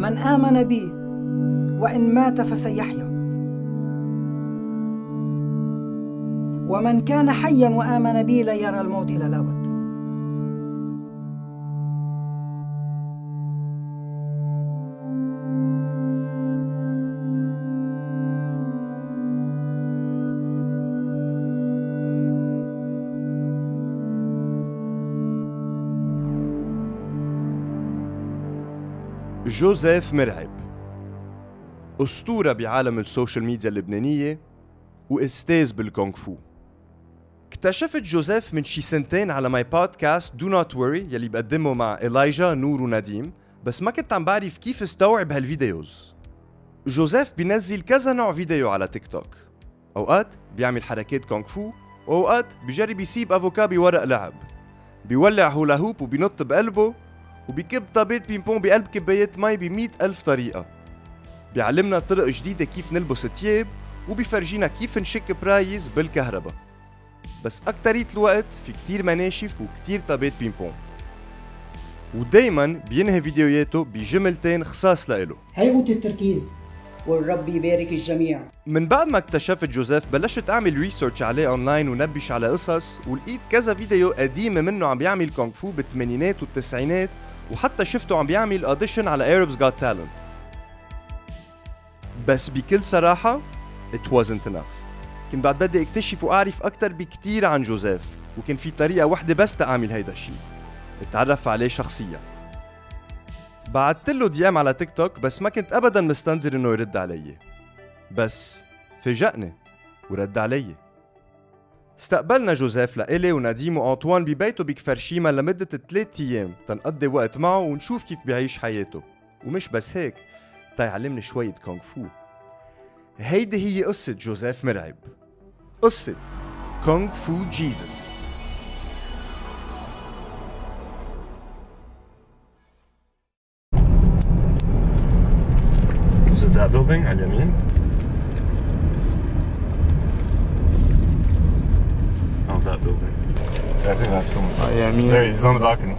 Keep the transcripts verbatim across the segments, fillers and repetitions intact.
من آمن بي وإن مات فسيحيا، ومن كان حيا وآمن بي لا يرى الموت إلى الأبد. جوزيف مرعب، أسطورة بعالم السوشيال ميديا اللبنانية وأستاذ بالكونغ فو. اكتشفت جوزيف من شي سنتين على ماي بودكاست دو نوت وري يلي بقدمه مع إلايجا نور ونديم، بس ما كنت عم بعرف كيف استوعب هالفيديوز. جوزيف بينزل كذا نوع فيديو على تيك توك، أوقات بيعمل حركات كونغ فو وأوقات بيجرب يسيب أفوكا بورق لعب، بيولع هولا هوب وبينط بقلبه، وبيكب طابات بينبون بقلب كبايات مي بمئة ألف طريقة. بيعلمنا طرق جديدة كيف نلبس تياب، وبيفرجينا كيف نشك برايز بالكهرباء. بس أكترية الوقت في كتير مناشف وكتير طابات بينبون، ودايما بينهي فيديوهاته بجملتين خصاص لإله: هيئة التركيز والرب يبارك الجميع. من بعد ما اكتشفت جوزيف بلشت أعمل ريسيرش عليه أونلاين ونبش على قصص، ولقيت كذا فيديو قديمة منه عم بيعمل كونغ فو بالثمانينات والتسعينات، وحتى شفته عم بيعمل أوديشن على Arabs Got Talent. بس بكل صراحة it wasn't enough. كنت بعد بدي اكتشف وأعرف أكتر بكتير عن جوزيف، وكان في طريقة واحدة بس تأعمل هيدا الشي: اتعرف عليه شخصيا. بعتت له ديام على تيك توك، بس ما كنت أبدا مستنظر إنه يرد علي، بس فاجأني ورد علي. استقبلنا جوزيف لإلي ونديم وأنطوان ببيته بكفرشيما لمدة ثلاث أيام تنقضي وقت معه ونشوف كيف بيعيش حياته، ومش بس هيك، تيعلمني شوية كونغ فو. هيدي هي قصة جوزيف مرعب، قصة كونغ فو جيزس. Is it that building على اليمين؟ Oh, that building. Yeah, I think that's the one. Oh, yeah, me. There he is, he's on the balcony.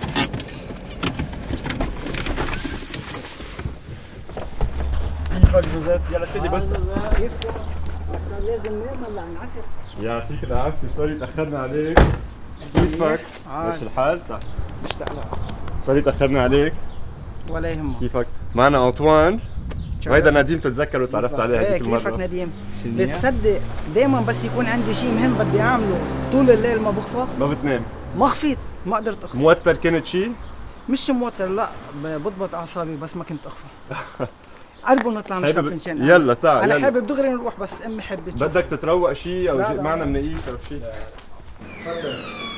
كيفك جوزيف؟ يلا سيدي بس. كيفكم؟ بس لازم ننام هلا نعسر. يعطيك العافية، سوري تأخرنا عليك. كيفك؟ ماشي الحال؟ تعال. مشتاق. سوري تأخرنا عليك. ولا يهمك. كيفك؟ معنا أنطوان. وهيدا نديم تتذكره تعرفت عليه هذيك المرة. كيفك نديم؟ بتصدق دايما بس يكون عندي شيء مهم بدي اعمله طول الليل ما بخفى؟ ما بتنام؟ ما خفيت، ما قدرت اخفى. موتر كنت شيء؟ مش موتر، لا بضبط اعصابي بس ما كنت اخفى. قربوا نطلع نشرب فنجان. يلا تعال. انا يلا. حابب دغري نروح، بس امي حابه تشوف. بدك تتروق شيء او لا شيء لا معنا منقيك او شيء؟ تفضل.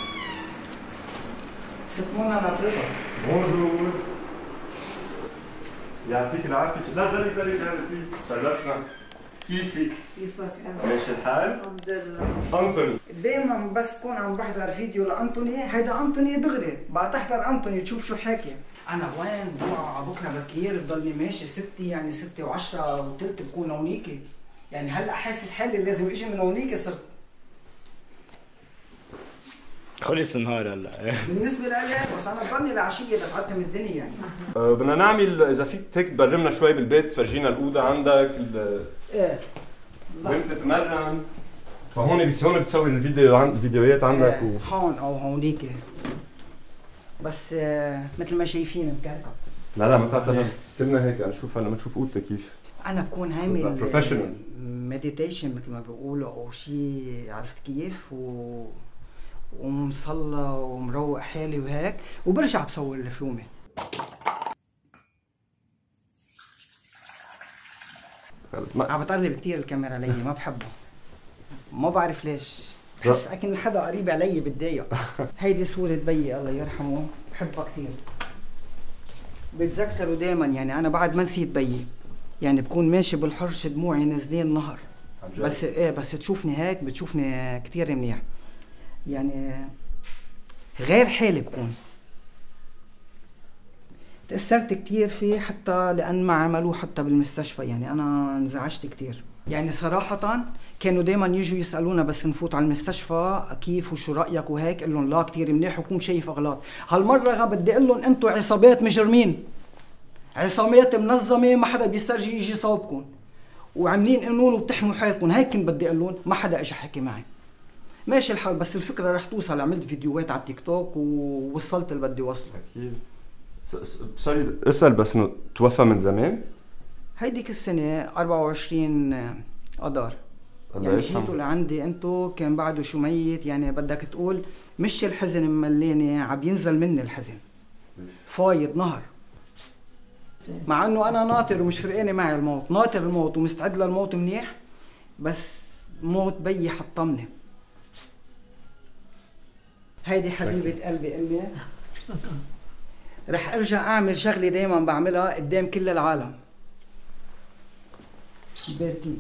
ست منى ناطرتك. بونجور. يعطيك العافية. لا غري غري غري شرفنا. كيفك؟ كيفك انت؟ ماشي الحال؟ الحمد لله. أنطوني. دايما بس كون عم بحضر فيديو لأنطوني، هيدا أنطوني دغري، بقى تحضر أنطوني تشوف شو حاكي. أنا وين بوعى على بكرة بكير بضلني ماشي ستة، يعني ستة وعشرة وثلث بكون هونيكي، يعني هلا حاسس حالي لازم اجي من هونيكي صرت. خلص النهار هلا. بالنسبة لإلي بس أنا بضلني العشية دفعت من الدنيا يعني. أه بدنا نعمل إذا فيك هيك تبرمنا شوي بالبيت، تفرجينا الأوضة عندك ال إيه. وين تتمرن. فهون بس هون بتسوي الفيديو عن الفيديوهات عندك. إيه. و... هون أو هونيكي. بس آه مثل ما شايفين مكركب. لا لا ما تعتمد، كلنا هيك نشوف هلا بنشوف اوضتك كيف. انا بكون عامل بروفيشنال مديتيشن مثل ما بيقولوا او شيء، عرفت كيف، و ومصلى ومروق حالي وهيك، وبرجع بصور الفلومه. عم بطرب كثير الكاميرا علي، ما بحبها، ما بعرف ليش، بحس اكن حدا قريب علي بتضايق. هيدي صورة بيي الله يرحمه، بحبها كثير، بتذكره دائما، يعني انا بعد ما نسيت بيي، يعني بكون ماشي بالحرش دموعي نازلين نهر، بس ايه بس تشوفني هيك بتشوفني كثير منيح، يعني غير حالي بكون. تأثرت كثير فيه حتى لأن ما عملوه حتى بالمستشفى، يعني أنا انزعجت كثير. يعني صراحة كانوا دايما يجوا يسألونا بس نفوت على المستشفى كيف وشو رأيك وهيك، قل لهم لا كثير منيح وكون شايف أغلاط. هالمرة بدي أقول لهم أنتوا عصابات مجرمين، عصامات منظمه ما حدا بيسترجي يجي يصوبكم، وعاملين قانون وبتحموا حالكم. هيك كنت بدي اقول لهم، ما حدا اجى حكي معي. ماشي الحال، بس الفكره رح توصل. عملت فيديوهات على التيك توك ووصلت اللي بدي وصله. اكيد. سوري اسال، بس انه توفى من زمان؟ هيديك السنه أربعة وعشرين اذار. يعني جيتوا لعندي انتو كان بعده شو ميت. يعني بدك تقول مش الحزن مملاني، عم ينزل مني الحزن فايض نهر. مع انه انا ناطر ومش فرقاني معي الموت، ناطر الموت ومستعد للموت منيح، بس موت بيي حطمني. هيدي حبيبة قلبي امي. رح ارجع اعمل شغلة دايما بعملها قدام كل العالم. باركيني.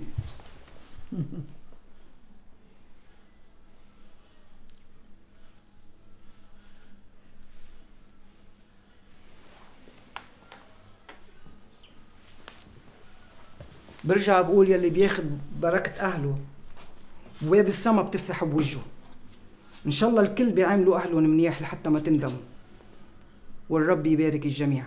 برجع بقول يلي بياخد بركة أهله بواب السما بتفتح بوجهه. إن شاء الله الكل بيعاملوا أهلهم منيح لحتى ما تندموا، والرب يبارك الجميع.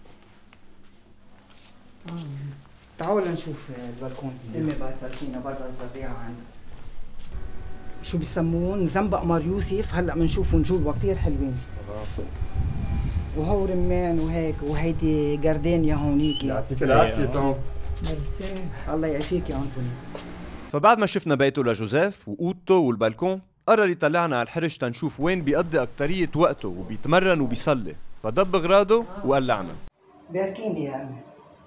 تعالوا نشوف البلكون. أمي بعد فرشينا برا الزريعة عندها شو بيسمون زنبق مار يوسف. هلا بنشوفهم جوا كثير حلوين، وهو رمان وهيك، وهيدي جاردينيا هونيكي. يعطيك العافية طنط. ميرسي. الله يعافيك يا أنطوني. فبعد ما شفنا بيته لجوزيف وأوضته والبلكون، قرر يطلعنا على الحرش تنشوف وين بيقضي أكترية وقته وبيتمرن وبيصلي. فدب غراضه وقلعنا. باركيني يا أمي.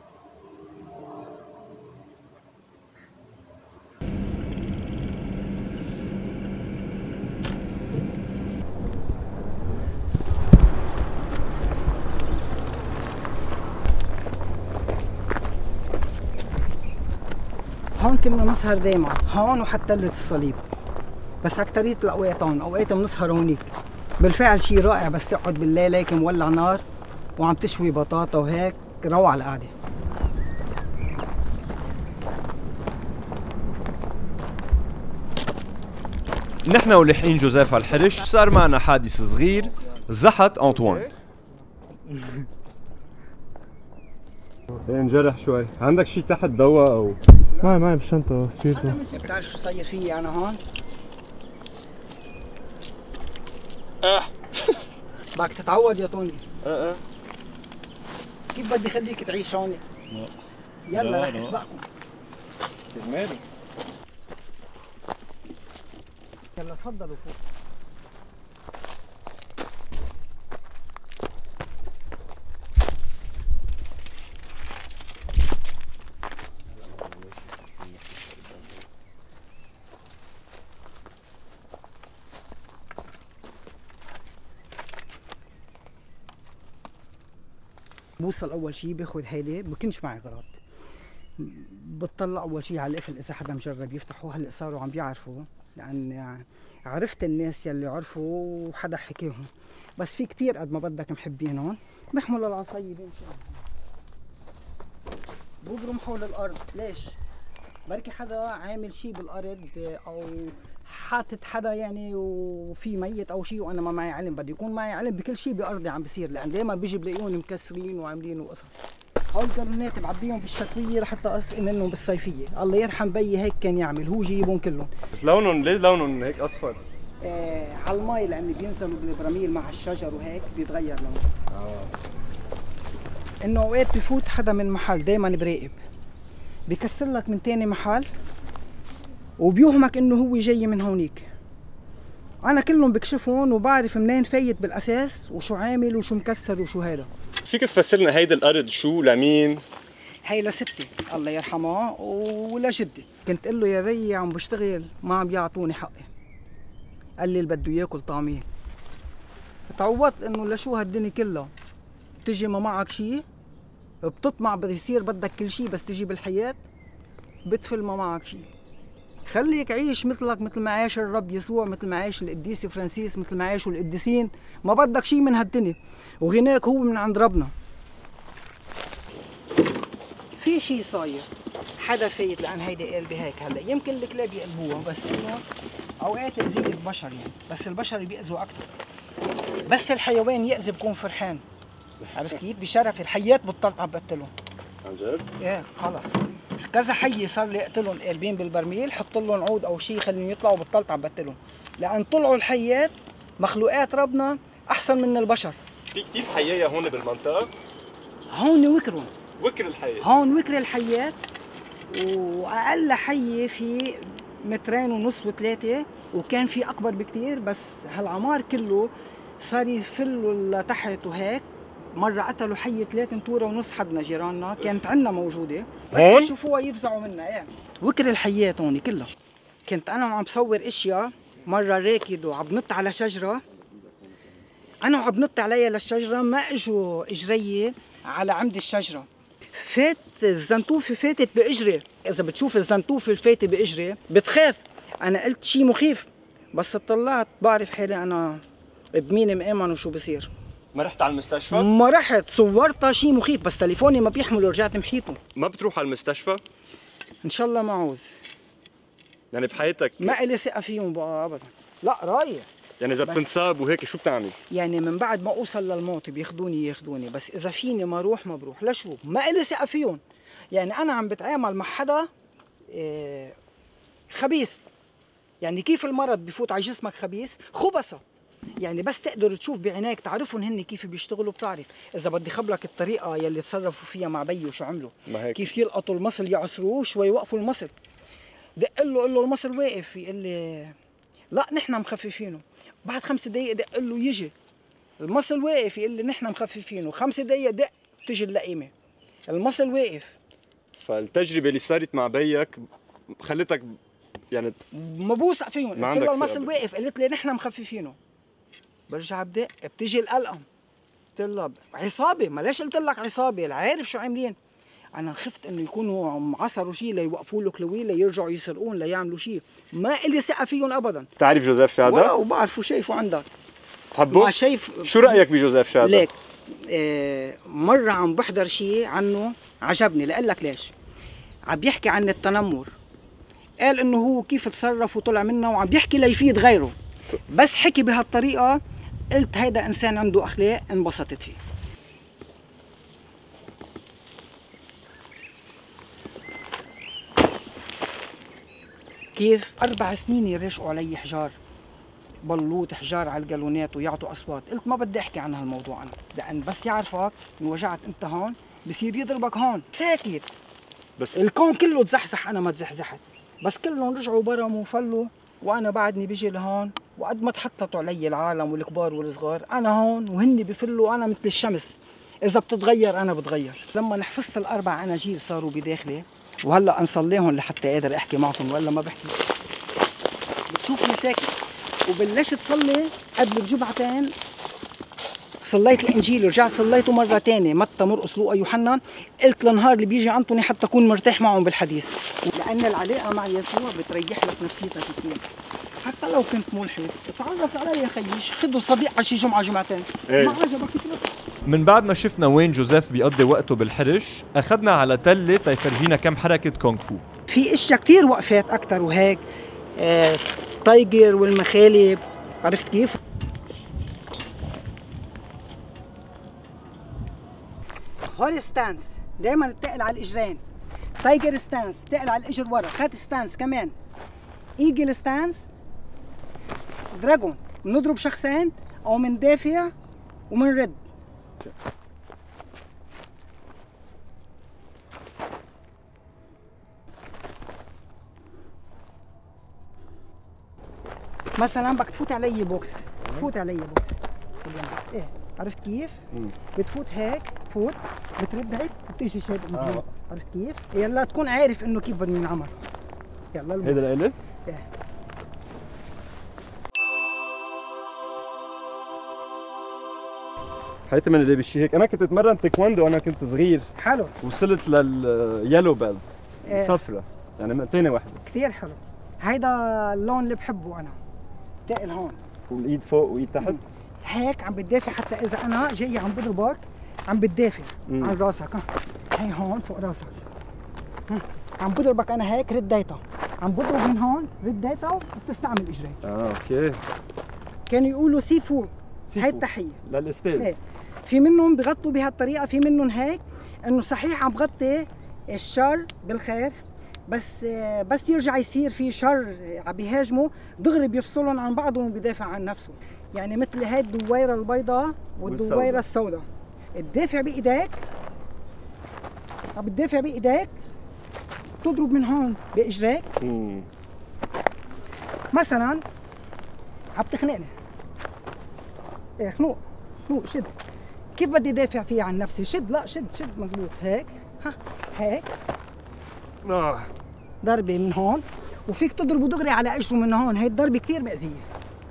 هون كنا نسهر دايما، هون وحتى تلة الصليب، بس أكترية الأوقات هون. أوقات بنسهر هونيك. بالفعل شيء رائع، بس تقعد بالليل هيك مولع نار وعم تشوي بطاطا وهيك، روعة القعدة. نحن ولحقين جوزيف على الحرش، صار معنا حادث صغير زحت أنطوان. انجرح شوي. عندك شيء تحت دواء او؟ معي معي بالشنطة سبيرتو. بتعرف شو صاير فيي أنا هون؟ اه بدك تتعود يا طوني. اه اه كيف بدي خليك تعيش هون؟ يلا رح اسبقكم. مالي؟ يلا تفضلوا فوق. بوصل اول شيء باخذ هيدي، بكونش معي غراض. بتطلع اول شيء على القفل اذا حدا مجرب يفتحوا. هلا صاروا عم بيعرفوا، لان عرفت الناس يلي عرفوا وحدا حكيهم. بس في كثير قد ما بدك محبين هون. بيحملوا العصايه بيمشوا بوبرم حول الارض. ليش؟ بركي حدا عامل شيء بالارض، او حاطط حدا يعني وفي ميت او شيء وانا ما معي علم. بدي يكون معي علم بكل شيء بارضي عم بيصير، لان دائما بيجي بلاقيهم مكسرين وعاملين وقصص. هول القرنات بعبيهم بالشتويه لحتى اسقي منهم بالصيفيه. الله يرحم بيي هيك كان يعمل، هو جيبهم كلهم. بس لونهم ليه لونهم هيك اصفر؟ آه على المي، لان بينزلوا بالبراميل مع الشجر وهيك بيتغير لونه. اه انه اوقات بفوت حدا من محل دائما براقب، بكسر لك من تاني محل وبيوهمك انه هو جاي من هونيك. انا كلهم بكشفهم وبعرف منين فايت بالاساس وشو عامل وشو مكسر وشو هذا. فيك تفسر لنا هيدي الارض شو لمين؟ هي لستي الله يرحمها ولجدي. كنت اقول له يا بيي عم بشتغل ما عم بيعطوني حقي. قال لي اللي بده ياكل طعميه. تعودت انه لشو هالدنيا كلها بتجي ما معك شيء، بتطمع بيصير بدك كل شيء، بس تجي بالحياه بتفل ما معك شيء. خليك عيش مثلك، مثل ما عاش الرب يسوع، مثل ما عاش القديس فرانسيس، مثل ما عاشوا القديسين. ما بدك شيء من هالدنيا، وغناك هو من عند ربنا. في شيء صاير، حدا فايت، لان هيدي قلبي هيك. هلا يمكن الكلاب يقلبوها، بس انه اوقات اذيه البشر يعني، بس البشر بيأذوا اكثر. بس الحيوان يأذي بكون فرحان. عرفت كيف؟ بشرف الحيات بطلت عم بقتلهم. عن جد؟ ايه خلص كذا حي صار لي اقتلهم قلبين بالبرميل، حط لهم عود او شيء خليهم يطلعوا بطلت عم بقتلهم، لان طلعوا الحيات مخلوقات ربنا احسن من البشر. في كثير حيايه هون بالمنطقه؟ هون وكرهم، وكر الحياه، هون وكر الحيات، واقل حي في مترين ونص وثلاثه، وكان في اكبر بكثير، بس هالعمار كله صار يفلوا لتحت وهيك. مرة قتلوا حية ثلاث متورة ونص حدنا جيراننا، كانت عندنا موجودة بس هون؟ يشوفوها يفزعوا منها. ايه وكر الحيات هون كلها. كنت أنا وعم بصور أشياء، مرة راكد وعم بنط على شجرة، أنا وعم بنط عليها للشجرة، ما إجوا إجرية على عمد الشجرة، فات الزنتوفة فاتت بإجري. إذا بتشوف الزنتوفة الفاتة بإجري بتخاف. أنا قلت شيء مخيف، بس طلعت بعرف حالي أنا بمين مآمن وشو بصير. ما رحت على المستشفى؟ ما رحت، صورتها شيء مخيف بس تليفوني ما بيحمل ورجعت محيطه. ما بتروح على المستشفى؟ ان شاء الله ما عاوز، يعني بحياتك ما إلي ثقة فيهم بقى ابدا. لا رايح، يعني اذا بس- بتنصاب وهيك شو بتعمل؟ يعني من بعد ما اوصل للموت بياخذوني ياخذوني، بس اذا فيني ما اروح ما بروح. لشو؟ ما إلي ثقة فيهم. يعني انا عم بتعامل مع حدا إيه خبيث. يعني كيف المرض بفوت على جسمك خبيث؟ خبثة. يعني بس تقدر تشوف بعينيك تعرفهم هن كيف بيشتغلوا، بتعرف. اذا بدي خبرك الطريقه يلي تصرفوا فيها مع بيي وشو عملوا، ما هيك كيف يلقطوا المصل يعصروه شوي يوقفوا المصل. دق له قل له المصل واقف، يقول لي لا نحن مخففينه. بعد خمس دقائق دق له يجي المصل واقف، يقول لي نحن مخففينه. خمس دقائق دق تجي اللقيمه المصل واقف. فالتجربه اللي صارت مع بيك خلتك يعني ما بوثق فيهم. ما قلت له عندك المصل ثقة. واقف، قالت لي نحن مخففينه. برجع بدق بتجي القلقم، قلت لها عصابه. ما ليش قلت لك عصابه؟ عارف شو عاملين. انا خفت انه يكونوا عم عصروا شيء ليوقفوا له كلوي ليرجعوا يسرقون ليعملوا شيء. ما إلي ثقه فيهم ابدا. بتعرف جوزيف شادا؟ واو بعرفه، شايفه عندك. بتحبه؟ ما شايف. شو رايك بجوزيف شادا؟ ليك آه مره عم بحضر شيء عنه عجبني، لأقول لك ليش. عم بيحكي عن التنمر، قال انه هو كيف تصرف وطلع منه، وعم بيحكي ليفيد غيره. بس حكي بهالطريقه قلت هيدا انسان عنده اخلاق، انبسطت فيه. كيف اربع سنين يرشقوا علي حجار بلوط، حجار على الجالونات ويعطوا اصوات. قلت ما بدي احكي عن هالموضوع انا، لان بس يعرفك انوجعت انت هون بصير يضربك هون. ساكت، بس الكون كله تزحزح، انا ما تزحزحت، بس كلهم رجعوا برموا وفلوا، وانا بعدني بيجي لهون. وقد ما تحططوا علي العالم والكبار والصغار، انا هون وهن بفلوا، انا مثل الشمس. اذا بتتغير انا بتغير. لما حفظت الاربع اناجيل صاروا بداخلي، وهلا انصليهم لحتى قادر احكي معكم، ولا ما بحكي. بتشوفني ساكت. وبلشت تصلي قبل بجمعتين، صليت الانجيل ورجعت صليته مره ثانيه، متى مرقس لوقا يوحنا. قلت لنهار اللي بيجي انطوني حتى اكون مرتاح معهم بالحديث، لان العلاقه مع يسوع بتريح لك نفسيتك كثير. حتى لو كنت ملحد تعرف علي يا خيش، خذوا صديق على شي جمعه جمعتين. إيه. ما عجبك اترك. من بعد ما شفنا وين جوزيف بيقضي وقته بالحرش، اخذنا على تلة تيفرجينا كم حركة كونغ فو. في اشياء كثير وقفات اكثر وهيك، آه تايجر والمخالب، عرفت كيف؟ هوري ستانس دائما تقل على الاجرين، تايجر ستانس تقل على الاجر ورا، كات ستانس كمان، ايجل ستانس، دراجون بنضرب شخصين او مندافع ومنرد. مثلا بدك تفوت علي بوكس، تفوت علي بوكس. ايه عرفت كيف؟ مم. بتفوت هيك، فوت بترد هيك بتيجي شيء من هون. آه. عرفت كيف؟ يلا تكون عارف انه كيف بده ينعمل. يلا البوكس. هيدا لإلي؟ ايه حياتي من اللي بشي هيك، انا كنت اتمرن تايكوندو وانا كنت صغير، حلو، وصلت لليلو بيلت إيه. صفرة، يعني تاني وحده، كثير حلو. هيدا اللون اللي بحبه انا، تقل هون والايد فوق وايد تحت. هيك عم بتدافع، حتى اذا انا جاي عم بضربك عم بتدافع مم. عن راسك. ها هي هون فوق راسك. ها. عم بضربك انا هيك رديتها، عم بضرب من هون رديتها وبتستعمل اجريك. اه اوكي. كانوا يقولوا سي فو. سي هي فو. التحيه. للاستاذ. ايه في منهم بغطوا بهالطريقه، في منهم هيك انه صحيح عم بغطي الشر بالخير، بس بس يرجع يصير في شر عم بيهاجموا دغري بيفصلهم عن بعضهم وبيدافع عن نفسه. يعني مثل هاي الدويره البيضاء والدويره السوداء، تدافع بايديك، عم بتدافع بايديك، تضرب من هون باجريك. مثلا عم تخنقني، ايه خنوق خنوق شد، كيف بدي دافع فيه عن نفسي؟ شد، لا شد شد مزبوط هيك، ها هيك آه. ضربه من هون، وفيك تضربه دغري على قشره من هون. هي الضربه كثير مأذيه.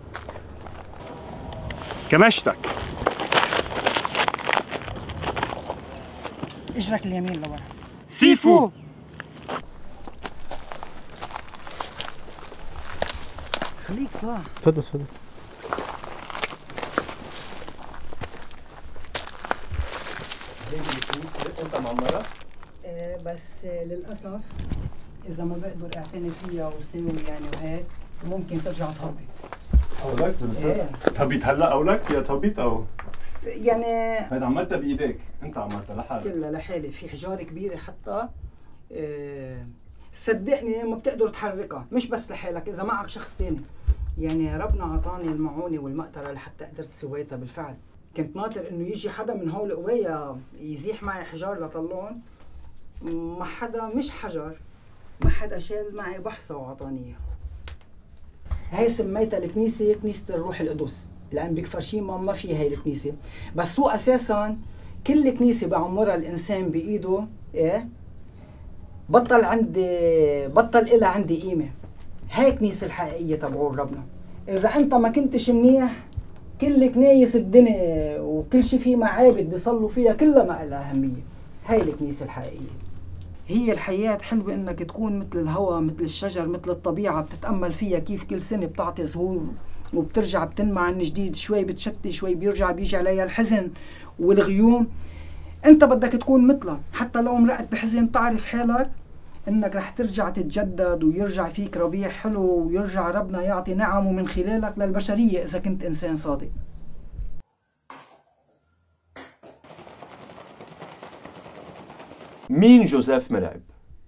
كمشتك اجرك اليمين لورا. سيفو. خليك طلع. تفضل تفضل. انت معمرة؟ آه بس آه للاسف اذا ما بقدر اعتني فيها وساوي يعني وهيك ممكن ترجع تهبط. اولك بالفعل؟ ايه تهبيط هلا اولك يا تهبيط او؟ يعني هيدا عملتها بايديك، انت عملتها لحالك. كلها لحالي، في حجاره كبيره حتى آه صدقني ما بتقدر تحركها، مش بس لحالك، اذا معك شخص ثاني. يعني ربنا اعطاني المعونه والمقدره لحتى قدرت سويتها بالفعل. كنت ناطر انه يجي حدا من هول قوية يزيح معي حجار لطلون، ما حدا، مش حجر، ما حدا شال معي بحصة وعطاني اياها. هي سميتها الكنيسة كنيسة الروح القدس، لأن بكفر شيما ما في هي الكنيسة، بس هو أساساً كل كنيسة بعمرها الإنسان بإيده إيه بطل عندي بطل إلها عندي قيمة. هاي الكنيسة الحقيقية تبعون ربنا. إذا أنت ما كنتش منيح، كل كنايس الدنيا وكل شيء في معابد بيصلوا فيها كلها ما لها أهمية. هاي الكنيسة الحقيقية. هي الحياة حلوة إنك تكون مثل الهواء، مثل الشجر، مثل الطبيعة، بتتأمل فيها كيف كل سنة بتعطي زهور وبترجع بتنمع من جديد، شوي بتشتي شوي بيرجع بيجي عليها الحزن والغيوم. أنت بدك تكون مثلها، حتى لو مرقت بحزن تعرف حالك إنك رح ترجع تتجدد ويرجع فيك ربيع حلو، ويرجع ربنا يعطي نعمه من خلالك للبشرية إذا كنت إنسان صادق. مين جوزيف مرعب؟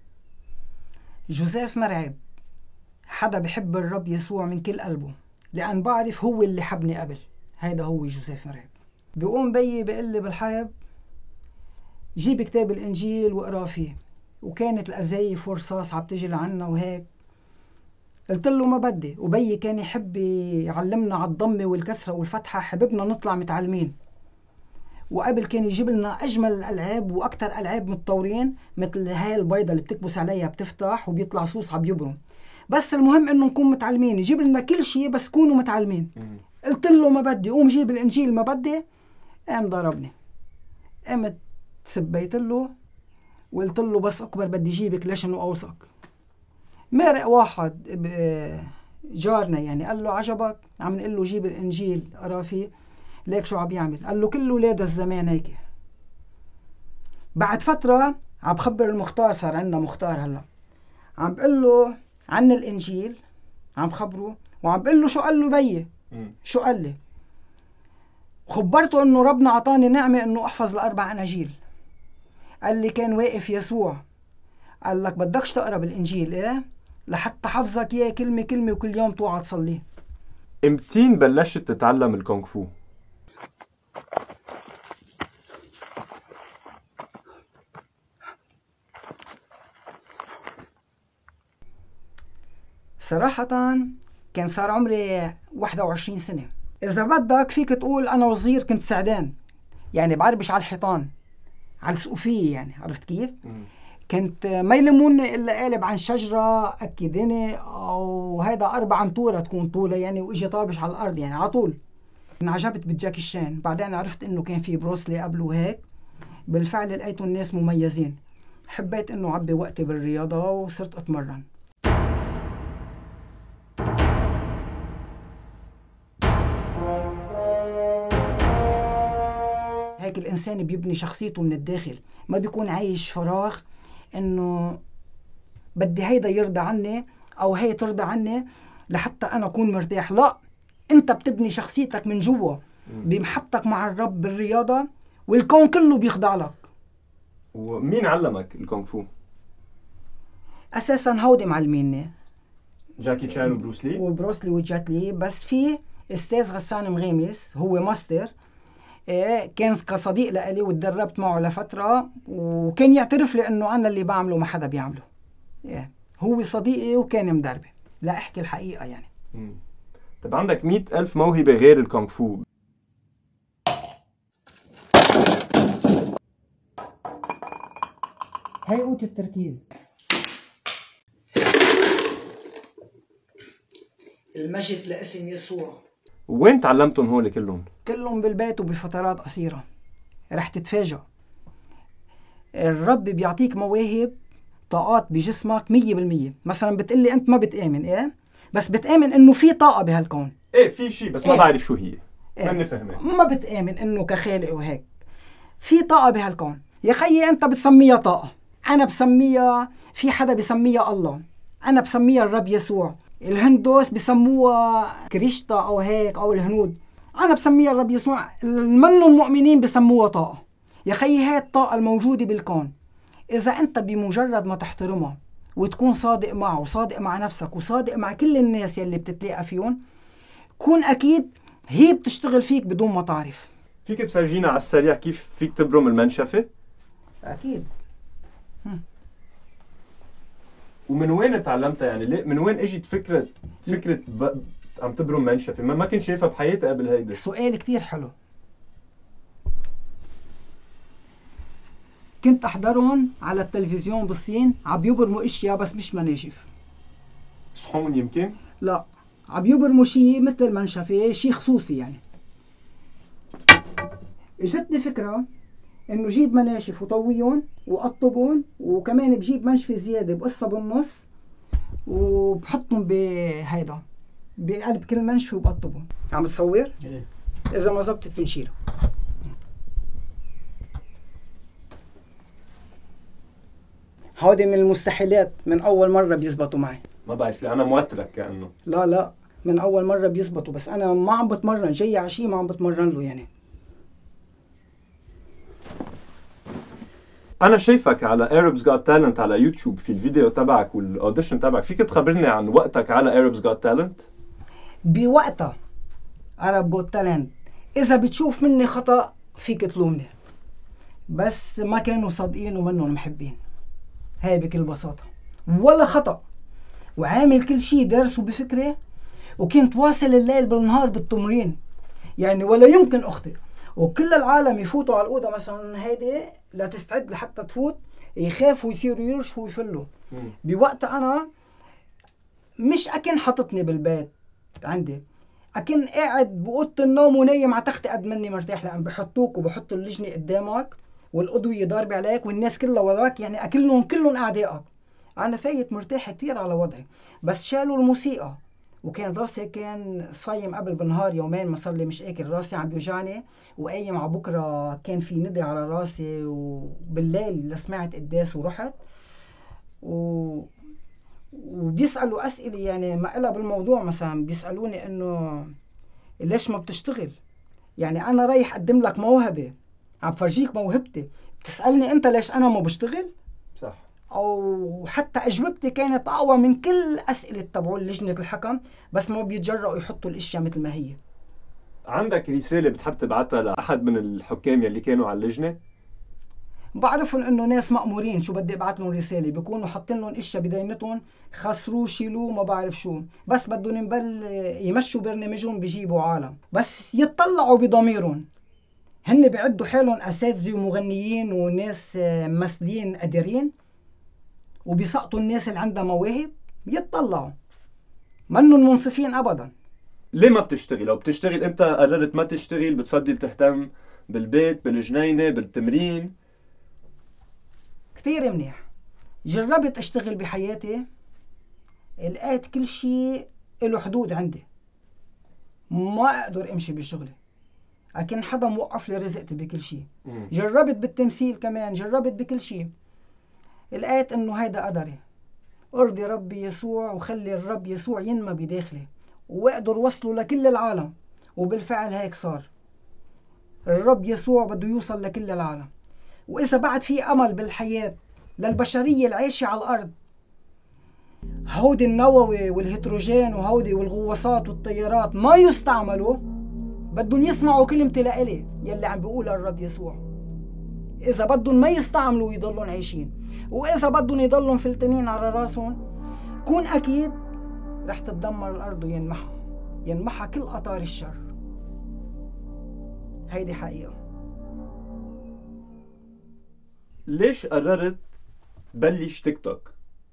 جوزيف مرعب حدا بحب الرب يسوع من كل قلبه، لأن بعرف هو اللي حبني قبل. هيدا هو جوزيف مرعب. بيقوم بيي بيقول لي بالحرب جيب كتاب الإنجيل واقرا فيه، وكانت الأزايف ورصاص عم تجي لعنا وهيك. قلت له ما بدي، وبيي كان يحب يعلمنا على الضمة والكسرة والفتحة، حببنا نطلع متعلمين. وقبل كان يجيب لنا أجمل الألعاب وأكثر ألعاب متطورين، مثل هاي البيضة اللي بتكبس عليها بتفتح وبيطلع صوص عم يبرم. بس المهم إنه نكون متعلمين، يجيب لنا كل شيء بس كونوا متعلمين. قلت له ما بدي، قوم جيب الإنجيل ما بدي. قام ضربني. قمت سبيت له وقلت له بس أكبر بدي جيبك لشن وأوثق. مرق واحد جارنا يعني قال له عجبك؟ عم نقول له جيب الإنجيل قرا فيه، ليك شو عم يعمل؟ قال له كل ولاد الزمان هيك. بعد فترة عم بخبر المختار، صار عندنا مختار هلا، عم بقول له عن الإنجيل، عم خبره وعم بقول له شو قال له بيي، شو قال لي. خبرته إنه ربنا عطاني نعمة إنه أحفظ الأربع أناجيل. قال لي كان واقف يسوع قال لك بدكش تقرا بالإنجيل إيه؟ لحتى حفظك إياه كلمة كلمة وكل يوم توعى تصليه. امتين بلشت تتعلم الكونغ فو؟ صراحة كان صار عمري واحد وعشرين سنة. إذا بدك فيك تقول أنا وصغير كنت سعدان، يعني بعربش على الحيطان، على السقوفية، يعني عرفت كيف؟ مم. كنت ما يلموني إلا قالب عن شجرة أكدني أو هيدا أربع أمتورة تكون طولة يعني، وإجي طابش على الأرض يعني على طول. انعجبت بجاكي شان، بعدين عرفت إنه كان في بروسلي قبله وهيك. بالفعل لقيتوا الناس مميزين، حبيت إنه عبي وقتي بالرياضة وصرت أتمرن. هيك الإنسان بيبني شخصيته من الداخل، ما بيكون عايش فراغ إنه بدي هيدا يرضى عني أو هي ترضى عني لحتى أنا أكون مرتاح. لا، أنت بتبني شخصيتك من جوا بمحبتك مع الرب بالرياضة والكون كله بيخضع لك. ومين علمك الكونغ فو؟ اساسا هودي معلميني جاكي تشان وبروس لي؟ وبروسلي وجات لي، بس في استاذ غسان مغيمس هو ماستر، إيه كان كصديق لإلي وتدربت معه لفترة، وكان يعترف لي انه انا اللي بعمله ما حدا بيعمله. إيه هو صديقي وكان مدربي، لا احكي الحقيقة يعني. مم. طب عندك مئة ألف موهبة غير الكونغ فو. هي قوة التركيز. المجد لاسم يسوع. وين تعلمتهم هول كلهم؟ كلهم بالبيت وبفترات قصيرة، رح تتفاجأ. الرب بيعطيك مواهب، طاقات بجسمك مية بالمية. مثلا بتقلي انت ما بتآمن، ايه بس بتآمن انه في طاقة بهالكون. ايه في شيء بس ما إيه؟ بعرف شو هي. إيه؟ ماني فهمه. ما بتآمن انه كخالق وهيك. في طاقة بهالكون يا خيي، انت بتسميها طاقة، انا بسميها، في حدا بسميها الله، انا بسميها الرب يسوع. الهندوس بسموها كريشتا او هيك، او الهنود، انا بسميها الرب يسوع. المن المؤمنين بسموها طاقة. يا خيي هاي الطاقة الموجودة بالكون، اذا انت بمجرد ما تحترمها وتكون صادق معه وصادق مع نفسك وصادق مع كل الناس يلي بتتلاقى فيهم، كون اكيد هي بتشتغل فيك بدون ما تعرف. فيك تفرجينا على السريع كيف فيك تبرم المنشفة؟ اكيد. ومن وين تعلمتها يعني؟ ليه من وين اجت فكرة فكرة ب... عم تبرم منشفة؟ ما, ما كنت شايفها بحياتي قبل هيدا. سؤال كتير حلو. كنت احضرهم على التلفزيون بالصين، عم يبرموا اشياء بس مش مناشف. صحون يمكن؟ لا، عم يبرموا شيء مثل منشفة، شيء خصوصي يعني. اجتني فكرة انه جيب مناشف وطويهم وقطبهم، وكمان بجيب منشفة زيادة بقصها بالنص وبحطهم بهيدا بقلب كل منشفة وبقطبهم. عم تصور؟ ايه. اذا ما زبطت بنشيلها. هودي من المستحيلات، من اول مرة بيزبطوا معي. ما بعرف ليه انا موترك كأنه. لا لا، من اول مرة بيزبطوا، بس انا ما عم بتمرن، جاي على شيء ما عم بتمرن له يعني. أنا شايفك على Arabs Got Talent على يوتيوب في الفيديو تبعك والأوديشن تبعك، فيك تخبرني عن وقتك على Arabs Got Talent؟ بوقتها Arabs Got Talent إذا بتشوف مني خطأ فيك تلومني، بس ما كانوا صادقين ومنهم محبين. هاي بكل بساطة، ولا خطأ، وعامل كل شيء دارسه بفكرة، وكنت واصل الليل بالنهار بالتمرين يعني ولا يمكن أخطئ. وكل العالم يفوتوا على الأوضة مثلا هيدي لتستعد لحتى تفوت، يخافوا يصيروا يرشفوا ويفلوا. بوقتها أنا مش أكن حطتني بالبيت عندي، أكن قاعد بأوضة النوم ونايم على تختي قد مني مرتاح، لأن بحطوك وبحطوا اللجنة قدامك والأضوية ضاربة عليك والناس كلها وراك، يعني أكلهم كلهم أعدائك. أنا فايت مرتاح كتير على وضعي، بس شالوا الموسيقى وكان راسي كان صايم قبل بالنهار يومين ما صار لي مش اكل، راسي عم بيوجعني وقايم على بكره كان في ندى على راسي، وبالليل لسمعت قداس ورحت و... وبيسالوا اسئله يعني ما إلها بالموضوع. مثلا بيسالوني انه ليش ما بتشتغل؟ يعني انا رايح اقدم لك موهبه، عم فرجيك موهبتي، بتسالني انت ليش انا ما بشتغل؟ صح. او حتى اجوبتي كانت اقوى من كل اسئله تبعوا لجنه الحكم، بس ما بيتجرؤوا يحطوا الاشياء مثل ما هي. عندك رساله بتحب تبعتها لاحد من الحكام يلي كانوا على اللجنه؟ بعرفهم انه ناس مأمورين، شو بدي ابعث لهم رساله؟ بيكونوا حاطين لهم اشياء بدينتهم، خسروه شيلوه ما بعرف شو، بس بدهم ينبل يمشوا برنامجهم بيجيبوا عالم، بس يتطلعوا بضميرهم. هن بيعدوا حالهم اساتذه ومغنيين وناس ممثلين قادرين، وبيسقطوا الناس اللي عندها مواهب، يتطلعوا منهم منصفين ابدا. ليه ما بتشتغل؟ لو بتشتغل انت قررت ما تشتغل، بتفضل تهتم بالبيت بالجنينه بالتمرين؟ كثير منيح. جربت اشتغل بحياتي، لقيت كل شيء له حدود عندي، ما اقدر امشي بشغلي، لكن حدا موقف لي رزقتي بكل شيء. جربت بالتمثيل كمان، جربت بكل شيء، لقيت انه هيدا قدري، ارضي ربي يسوع وخلي الرب يسوع ينمى بداخلي واقدر وصله لكل العالم، وبالفعل هيك صار. الرب يسوع بده يوصل لكل العالم. وإذا بعد في أمل بالحياة للبشرية العايشة على الأرض، هودي النووي والهيدروجين وهودي والغواصات والطيارات ما يستعملوا، بدهم يسمعوا كلمة لإلي يلي عم بيقولها الرب يسوع. إذا بدهم ما يستعملوا يضلون عايشين، وإذا بدهم يضلون فلتانين على راسهم، كون أكيد رح تتدمر الأرض وينمحها ينمحها كل قطار الشر. هيدي حقيقة. ليش قررت بلش تيك توك؟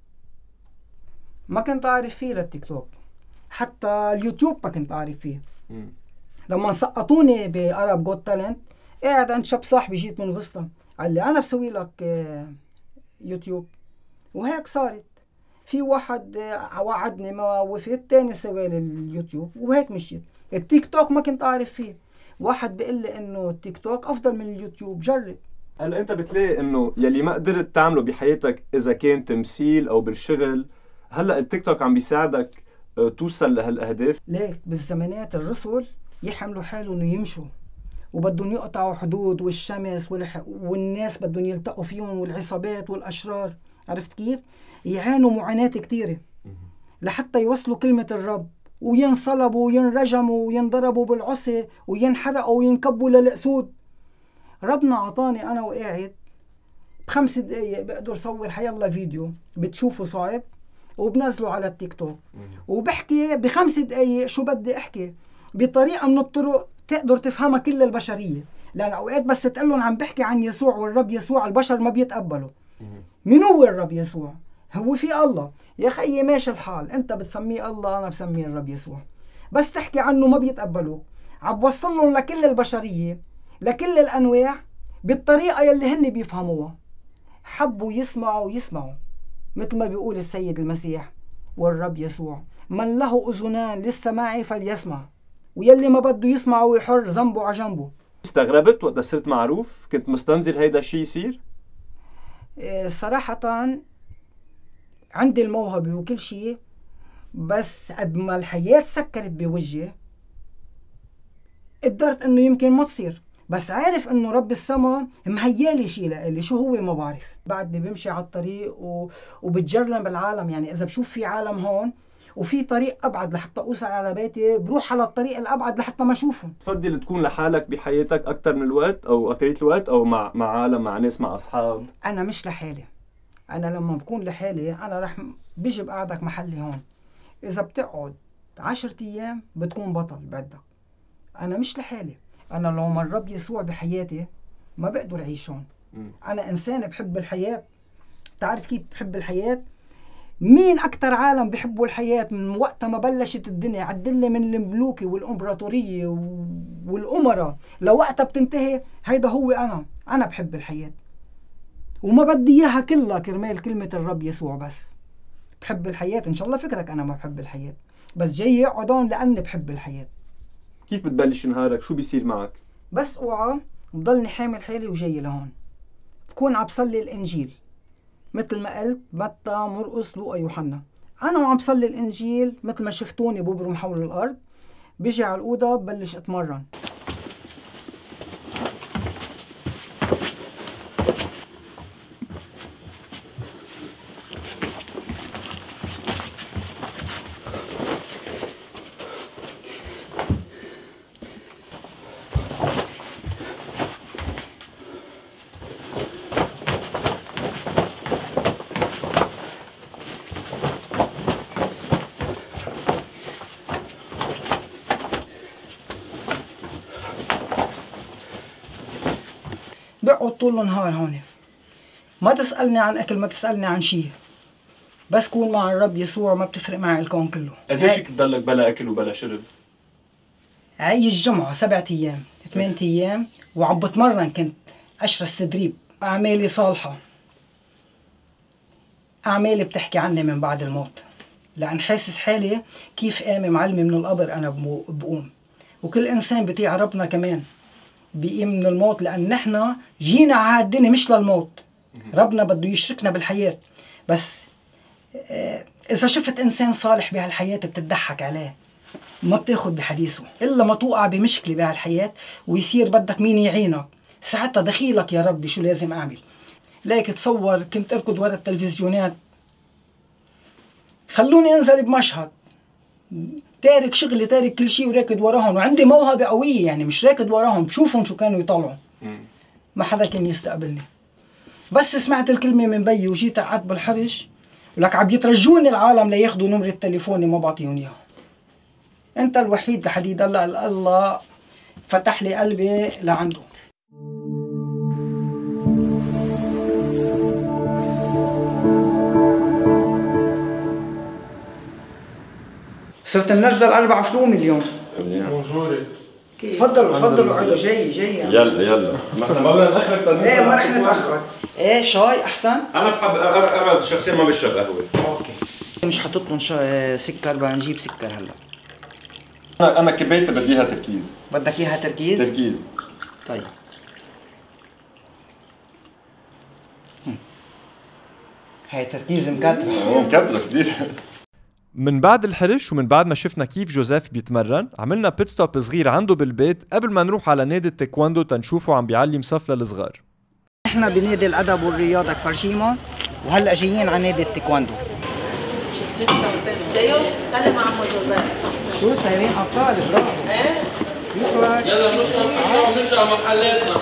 ما كنت أعرف فيه للتيك توك، حتى اليوتيوب ما كنت أعرف فيه. مم. لما سقطوني بأرب جوت تالنت، قاعد عند شاب صاحبي جيت من فسطا، قال لي أنا بسوي لك يوتيوب. وهيك صارت. في واحد وعدني ما وفيت، تاني سوى لي اليوتيوب، وهيك مشيت. التيك توك ما كنت أعرف فيه، واحد بيقول لي إنه التيك توك أفضل من اليوتيوب، جرب. هلا انت بتلاقي انه يلي ما قدرت تعمله بحياتك اذا كان تمثيل او بالشغل، هلا التيك توك عم بيساعدك توصل لهالاهداف. ليك بالزمانات الرسل يحملوا حالهم انه يمشوا، وبدهم يقطعوا حدود، والشمس والح... والناس بدهم يلتقوا فيهم، والعصابات والاشرار، عرفت كيف؟ يعانوا معاناة كثيرة لحتى يوصلوا كلمة الرب، وينصلبوا وينرجموا وينضربوا بالعصي وينحرقوا وينكبوا للأسود. ربنا عطاني أنا وقاعد بخمس دقايق بقدر صور حيالله فيديو بتشوفه صعب وبنزله على التيك توك، وبحكي بخمس دقايق شو بدي أحكي بطريقة من الطرق تقدر تفهمها كل البشرية. لأن أوقات بس تقلن عم بحكي عن يسوع والرب يسوع، البشر ما بيتقبلوا. مين هو الرب يسوع؟ هو في الله يا خيي، ماشي الحال، أنت بتسميه الله، أنا بسميه الرب يسوع. بس تحكي عنه ما بيتقبلوا. عم بوصل لهم لكل البشرية، لكل الأنواع، بالطريقة يلي هن بيفهموها. حبوا يسمعوا يسمعوا، مثل ما بيقول السيد المسيح والرب يسوع: من له أذنان للسماع فليسمع، ويلي ما بده يسمع ويحر ذنبه على جنبه. استغربت وقت صرت معروف؟ كنت مستنزل هيدا الشيء يصير؟ إيه صراحة عندي الموهبة وكل شيء، بس قد ما الحياة سكرت بوجهي قدرت انه يمكن ما تصير. بس عارف انه رب السما مهيالي شيء لإلي، شو هو ما بعرف. بعدني بمشي على الطريق و... وبتجرم بالعالم. يعني اذا بشوف في عالم هون وفي طريق ابعد لحتى اوصل على بيتي، بروح على الطريق الابعد لحتى ما اشوفه. تفضل تكون لحالك بحياتك اكثر من الوقت، او اكثرية الوقت، او مع مع عالم، مع ناس، مع اصحاب؟ انا مش لحالي. انا لما بكون لحالي انا رح بيجي بقعدك محلي هون. اذا بتقعد عشرة ايام بتكون بطل بعدك. انا مش لحالي. انا لو ما الرب يسوع بحياتي ما بقدر اعيش هون. انا انسان بحب الحياة. تعرف كيف بحب الحياة؟ مين اكتر عالم بحبوا الحياة من وقت ما بلشت الدنيا عدلة من الملوكي والامبراطورية والامراء لوقتها بتنتهي؟ هيدا هو انا. انا بحب الحياة وما بدي اياها كلها كرمال كلمة الرب يسوع. بس بحب الحياة. ان شاء الله فكرك انا ما بحب الحياة، بس جاي اقعد هون لاني بحب الحياة. كيف بتبلش نهارك؟ شو بيصير معك؟ بس اوعى بضلني حامل حالي وجاي لهون، بكون عم بصلي الانجيل مثل ما قلت، متى، مرقس، لوقا، يوحنا. انا وعم بصلي الانجيل مثل ما شفتوني ببرم حول الارض، بيجي على الاوضه ببلش اتمرن. بقعد طول النهار هون، ما تسألني عن أكل، ما تسألني عن شيء، بس كون مع الرب يسوع ما بتفرق معي الكون كله. قد ايه فيك تضلك بلا أكل وبلا شرب؟ هاي الجمعة سبعة أيام، ثمان أيام، وعم بتمرن. كنت أشرس تدريب. أعمالي صالحة، أعمالي بتحكي عني من بعد الموت، لأن حاسس حالي كيف قامي معلمي من القبر أنا بقوم. وكل إنسان بيطيع ربنا كمان بيقيم من الموت، لأن نحن جينا على الدنيا مش للموت. ربنا بده يشركنا بالحياة. بس إذا شفت إنسان صالح بهالحياة بتضحك عليه، ما بتاخد بحديثه إلا ما توقع بمشكلة بهالحياة ويصير بدك مين يعينك. ساعتها دخيلك يا ربي شو لازم أعمل. ليك تصور كنت أركض ورا التلفزيونات، خلوني أنزل بمشهد، تارك شغلي تارك كل شيء وراكد وراهم، وعندي موهبة قوية يعني مش راكد وراهم، بشوفهم شو كانوا يطلعوا. ما حدا كان يستقبلني. بس سمعت الكلمة من بيي وجيت قعدت بالحرش، ولك عم يترجوني العالم لياخذوا نمرة تليفوني ما بعطيهم اياها. انت الوحيد لحديد الله الله فتح لي قلبي لعنده. صرت منزل اربع فلوم اليوم. بونجوري. تفضلوا تفضلوا اقعدوا. جاي جاي يلا يلا ما احنا ما بدنا ناخرك تنزل. ايه ما رح نتاخر. ايه شاي احسن؟ انا بحب انا شخصيا ما بشرب قهوه. اوكي. مش حاطط لهم سكر، بدنا نجيب سكر هلا. انا انا كبيتي بدي اياها تركيز. بدك اياها تركيز؟ تركيز. طيب. هاي تركيز مكترة. مكترة كثير. من بعد الحرش ومن بعد ما شفنا كيف جوزيف بيتمرن، عملنا بيت ستوب صغير عنده بالبيت قبل ما نروح على نادي التايكواندو تنشوفه عم بيعلم صف للصغار. احنا بنادي الادب والرياضه كفرشيمون، وهلا جايين على نادي التايكواندو. جايو سلم عمو جوزيف. شو صايرين ابطال؟ برافو. ايه يلا نطلع ونرجع محلاتنا.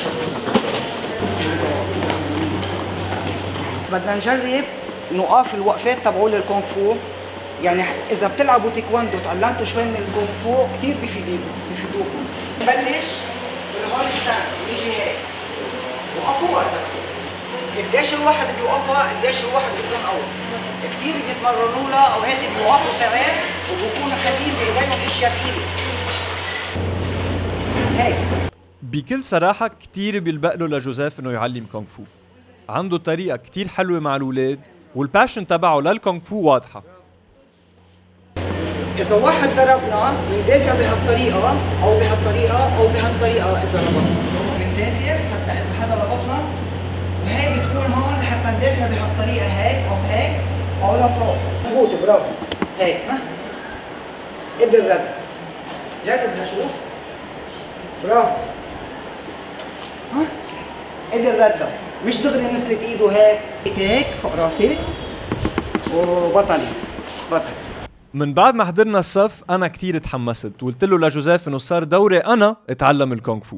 بدنا نجرب نوقف الوقفات تبعول الكونغ فو. يعني اذا بتلعبوا تايكواندو تعلمتوا شوي من الكونغ فو كثير بيفيدوكم بيفيدوكم. نبلش بالهول ستانس، نيجي هيك وقفوها اذا بدكم. قديش الواحد بيوقفها قديش الواحد بيكون قوي. كثير بيتمرنوا لها او هيك بيوقفوا ساعات وبيكونوا حاملين بايديهم اشياء ثقيله. هيك. بكل صراحة كتير بيلبق له لجوزيف انه يعلم كونغ فو. عنده طريقة كتير حلوة مع الأولاد والباشن تبعه للكونغ فو واضحة. إذا واحد ضربنا بندافع بهالطريقة أو بهالطريقة أو بهالطريقة إذا لبطنا. بندافع حتى إذا حدا لبطنا، وهي بتكون هون لحتى ندافع بهالطريقة هيك أو هيك أو لفوق. مضبوط برافو. هيك ها؟ قد الرد. جرب لشوف. برافو. ها؟ قد الرد. مش دغري نزلت ايده هيك هيك فوق راسي وبطلي بطل. من بعد ما حضرنا الصف انا كتير تحمست وقلت له لجوزيف انه صار دوري انا اتعلم الكونغ فو.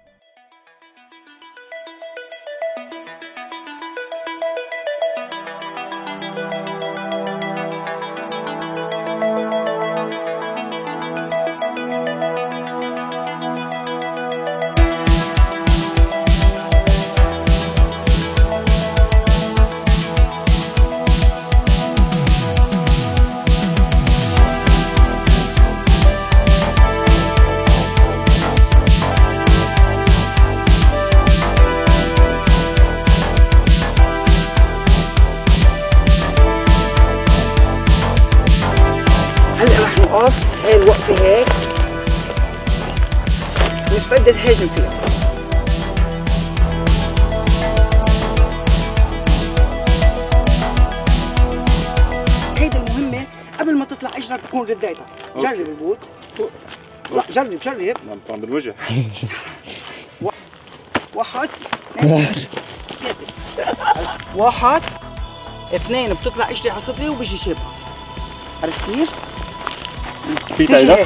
هلا رح نوقف هاي الوقفة هيك مستعدة تهاجم فيها. هيدي المهمة قبل ما تطلع اجرك تكون رديتها. جرب البوت. لا جرب جرب. عم بالوجه. واحد اثنين واحد اثنين بتطلع اجري على صدري وبيجي شبها. عرفت كيف؟ في تايلة؟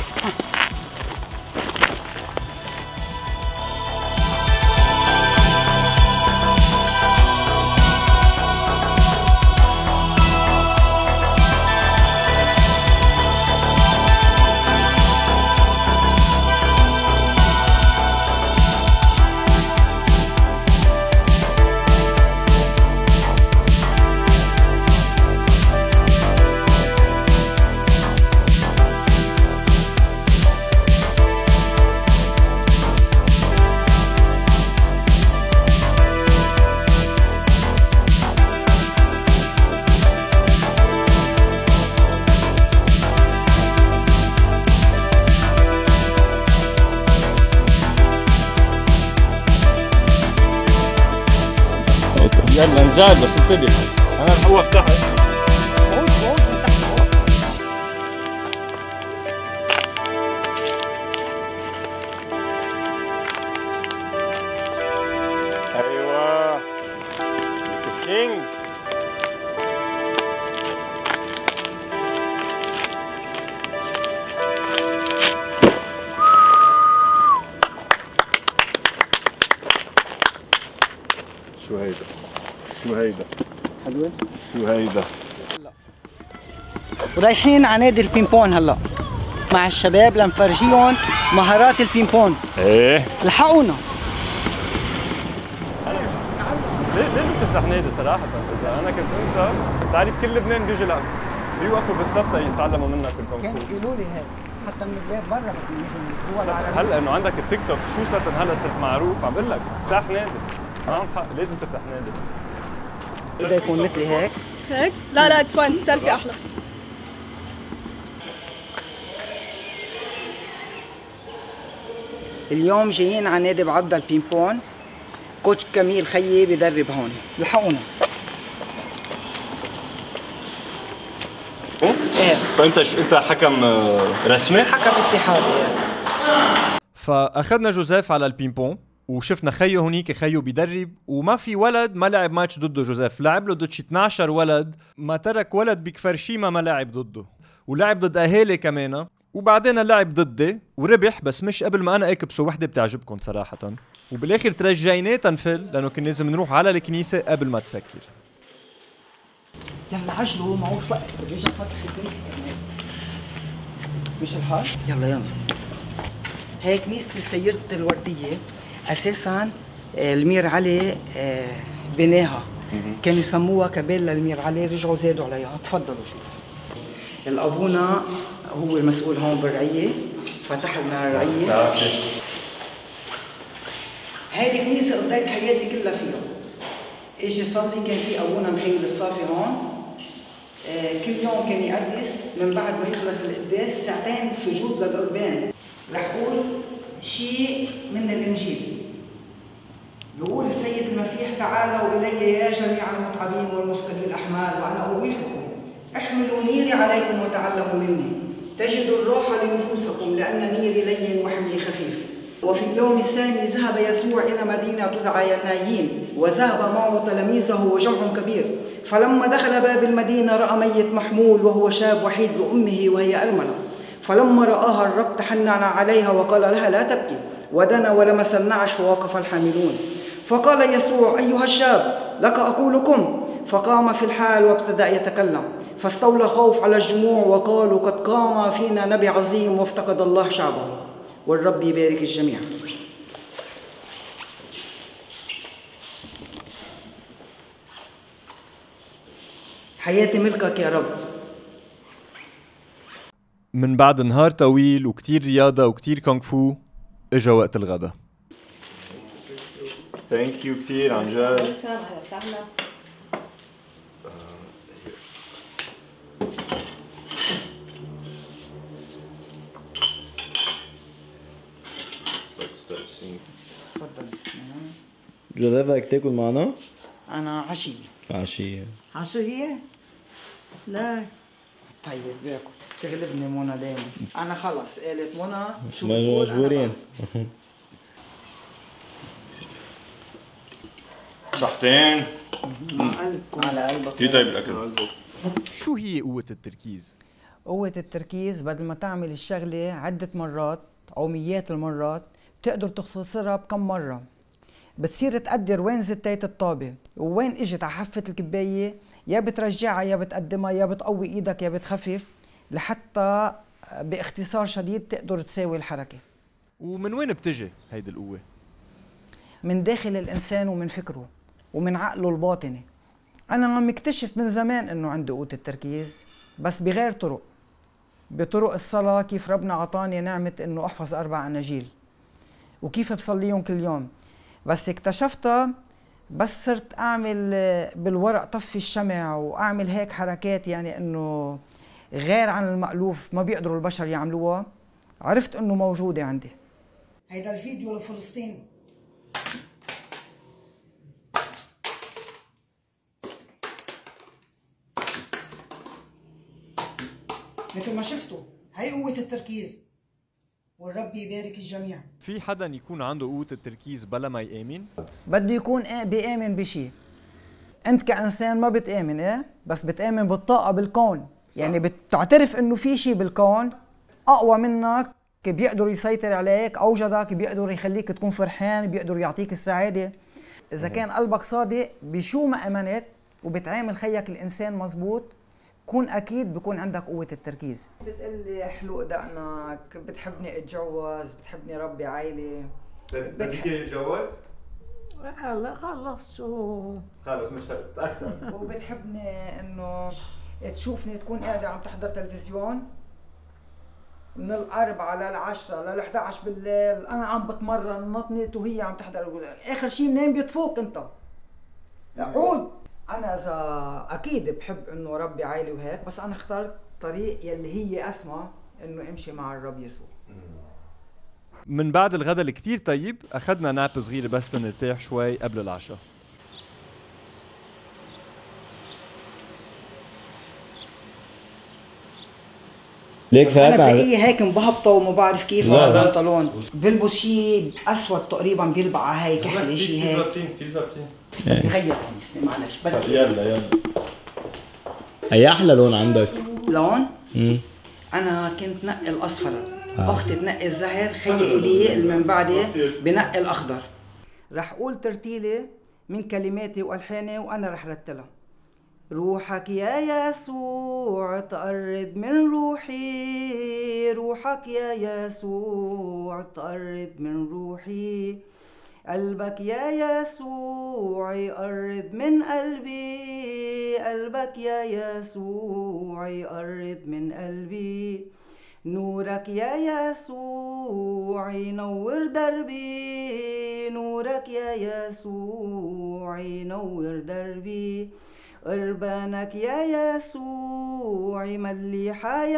يلا نزاد بس انتبه انا رح اوقف تحت. موت موت من تحت. شو هيدا؟ حلوة؟ شو هيدا؟ ورايحين على نادي البينبون هلا مع الشباب لنفرجيهم مهارات البينبون. ايه الحقونا. لازم تفتح نادي صراحة، إذا أنا كنت أنت بتعرف كل لبنان بيجي لك بيوقفوا بالصف يتعلموا منك الكونغ كانوا فو. يقولوا لي هيك حتى من البلاد برا بدهم يجوا من الدول العربية. هلا إنه عندك التيك توك شو صرت هلا صرت معروف، عم بقول لك افتح نادي. معهم حق، لازم تفتح نادي. بده يكون مثلي هيك. هيك؟ لا لا اتس فاين، سيلفي أحلى. اليوم جايين على نادي بعبدة البينبون. كوتش كميل خيي بدرب هون. الحقونا. ايه فأنت أنت حكم رسمي؟ حكم اتحادي. فاخذنا جوزيف على البينبون وشفنا خيو هونيك خيو بيدرب، وما في ولد ما لعب ماتش ضده جوزيف، لعب له ضد شي اثناشر ولد، ما ترك ولد بكفر شيما ما لعب ضده، ولعب ضد اهالي كمان، وبعدين لعب ضدي وربح، بس مش قبل ما انا اكبسه وحده بتعجبكم صراحه، وبالاخر ترجيناه تنفل لانه كان لازم نروح على الكنيسه قبل ما تسكر. يلا عجلوا معوش وقت، بدي اجي افتح الكنيسه كمان. مش الحال؟ يلا يلا. هي كنيسة السيدة الوردية اساسا المير علي بناها، كانوا يسموها كبيل للمير علي، رجعوا زادوا عليها. تفضلوا شوفوا. الابونا هو المسؤول هون بالرعيه، فتح لنا الرعيه. هيدي كنيسه قضيت حياتي كلها فيها. اجي صلي، كان في ابونا مخيل الصافي هون، آه كل يوم كان يقدس، من بعد ما يخلص القداس ساعتين سجود للقربان. رح اقول شيء من الانجيل. بيقول السيد المسيح: تعالوا الي يا جميع المتعبين والمثقلي الاحمال وانا اريحكم، احملوا نيري عليكم وتعلموا مني، تجدوا الراحه لنفوسكم لان نيري لين وحملي خفيف. وفي اليوم الثاني ذهب يسوع إلى مدينة تدعى نايين، وذهب معه تلاميذه وجمع كبير. فلما دخل باب المدينة رأى ميت محمول وهو شاب وحيد لأمه وهي أرملة. فلما رآها الرب تحنن عليها وقال لها: لا تبكي. ودنا ولمس النعش فوقف الحاملون. فقال يسوع: أيها الشاب، لك أقولكم. فقام في الحال وابتدأ يتكلم، فاستولى خوف على الجموع وقالوا: قد قام فينا نبي عظيم وافتقد الله شعبه. والرب يبارك الجميع. حياتي ملكك يا رب. من بعد نهار طويل وكتير رياضة وكتير كونغ فو، اجا وقت الغدا. ثانك يو كثير عن جد. جوزيف بدك تاكل معنا؟ أنا عشية. عشية. عشية؟ لا. طيب باكل، تغلبني منى دايما. أنا خلص قالت منى شو بتقول مجبورين. صحتين. مع قلبكم. على قلبك. كثير طيب الأكل. شو هي قوة التركيز؟ قوة التركيز بدل ما تعمل الشغلة عدة مرات أو مئات المرات بتقدر تختصرها بكم مرة. بتصير تقدر وين زتيت الطابة ووين اجت على حافة الكباية، يا بترجعها يا بتقدمها يا بتقوي ايدك يا بتخفف، لحتى باختصار شديد تقدر تساوي الحركة. ومن وين بتجي هيدي القوة؟ من داخل الإنسان ومن فكره ومن عقله الباطني. أنا مكتشف من زمان إنه عندي قوة التركيز، بس بغير طرق. بطرق الصلاة، كيف ربنا عطاني نعمة إنه أحفظ أربع أناجيل وكيف بصليهم كل يوم. بس اكتشفتها بس صرت أعمل بالورق طفي الشمع وأعمل هيك حركات، يعني إنه غير عن المألوف ما بيقدروا البشر يعملوها. عرفت إنه موجودة عندي. هيدا الفيديو لفلسطين. مثل ما شفتوا هي قوة التركيز، والرب يبارك الجميع. في حدا يكون عنده قوة التركيز بلا ما يآمن؟ بده يكون بيآمن بشيء. أنت كإنسان ما بتآمن، إيه؟ بس بتآمن بالطاقة بالكون، صح. يعني بتعترف إنه في شيء بالكون أقوى منك بيقدر يسيطر عليك، أوجدك، بيقدر يخليك تكون فرحان، بيقدر يعطيك السعادة. اذا كان قلبك صادق بشو ما امنت وبتعامل خيك الانسان مزبوط، كون اكيد بكون عندك قوه التركيز. بتقلي حلوق دقنك، بتحبني اتجوز، بتحبني ربي عائله. بدك يتجوز؟ لا خلص شو خلص مش تاخر. وبتحبني انه تشوفني تكون قاعده عم تحضر تلفزيون من الأربعة للعشرة للأحد عشر بالليل أنا عم بتمرن نطنت وهي عم تحضر. آخر شيء منين بيطفوك أنت؟ عود. أنا إذا أكيد بحب إنه ربي عائلي وهيك، بس أنا اخترت طريق يلي هي أسمى إنه أمشي مع الرب يسوع. من بعد الغداء اللي كتير طيب أخذنا ناب صغيرة بس لنرتاح شوي قبل العشاء. ليك انا بلاقيه هيك مبهبطه وما بعرف كيف على البنطلون، بلبس شيء اسود تقريبا بيلبق على هاي كحله شيء هيك. كثير ظابطين كثير ظابطين. بدي غير قميصي معلش بدي. يلا يلا. اي احلى لون عندك؟ لون؟ امم انا كنت نقي الاصفر، آه. اختي تنقي الزهر، خيي الي اللي من بعدي بنقي الاخضر. رح اقول ترتيله من كلماتي والحاني وانا رح رتلها. روحك يا يسوع تقرب من روحي، روحك يا يسوع تقرب من روحي، قلبك يا يسوع يقرب من قلبي، قلبك يا يسوع يقرب من قلبي، نورك يا يسوع ينور دربي، نورك يا يسوع ينور دربي، قربانك يا يسوع يملي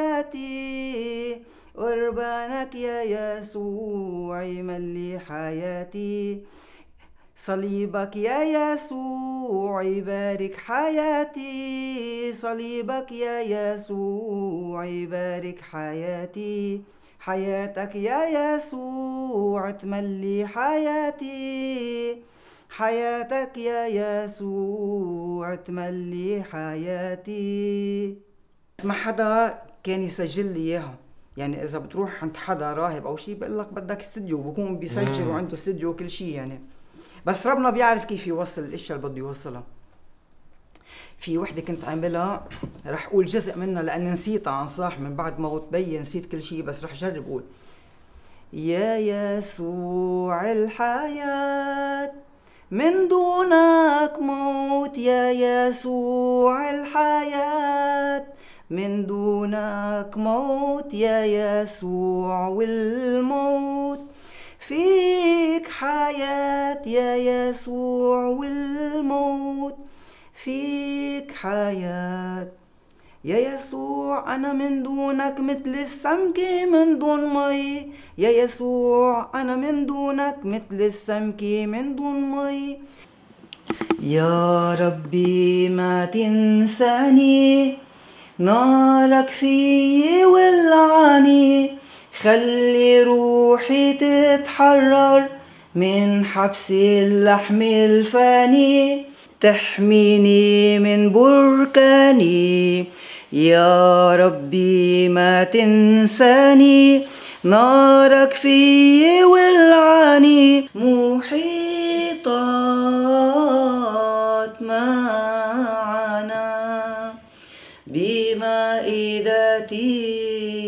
حياتي، قربانك يا يسوع يملي حياتي، صليبك يا يسوع يبارك حياتي، صليبك يا يسوع يبارك حياتي، حياتك يا يسوع تملي حياتي، حياتك يا يسوع تملي حياتي. ما حدا كان يسجل لي اياها، يعني اذا بتروح عند حدا راهب او شيء بقول لك بدك استوديو، بكون بيسجل وعنده استوديو وكل شيء يعني، بس ربنا بيعرف كيف يوصل الاشياء اللي بده يوصلها. في وحده كنت عاملها رح اقول جزء منها لاني نسيتها عن صاح من بعد ما تبين نسيت كل شيء، بس رح جرب اقول. يا يسوع الحياة من دونك موت، يا يسوع الحياة من دونك موت، يا يسوع والموت فيك حياة، يا يسوع والموت فيك حياة، يا يسوع أنا من دونك مثل السمكة من دون مي، يا يسوع أنا من دونك مثل السمكة من دون مي، يا ربي ما تنساني، نارك فيي ولعاني، خلي روحي تتحرر من حبس اللحم الفاني، تحميني من بركاني، يا ربي ما تنساني، نارك فيي ولعاني، محيطات معنا بمائدتي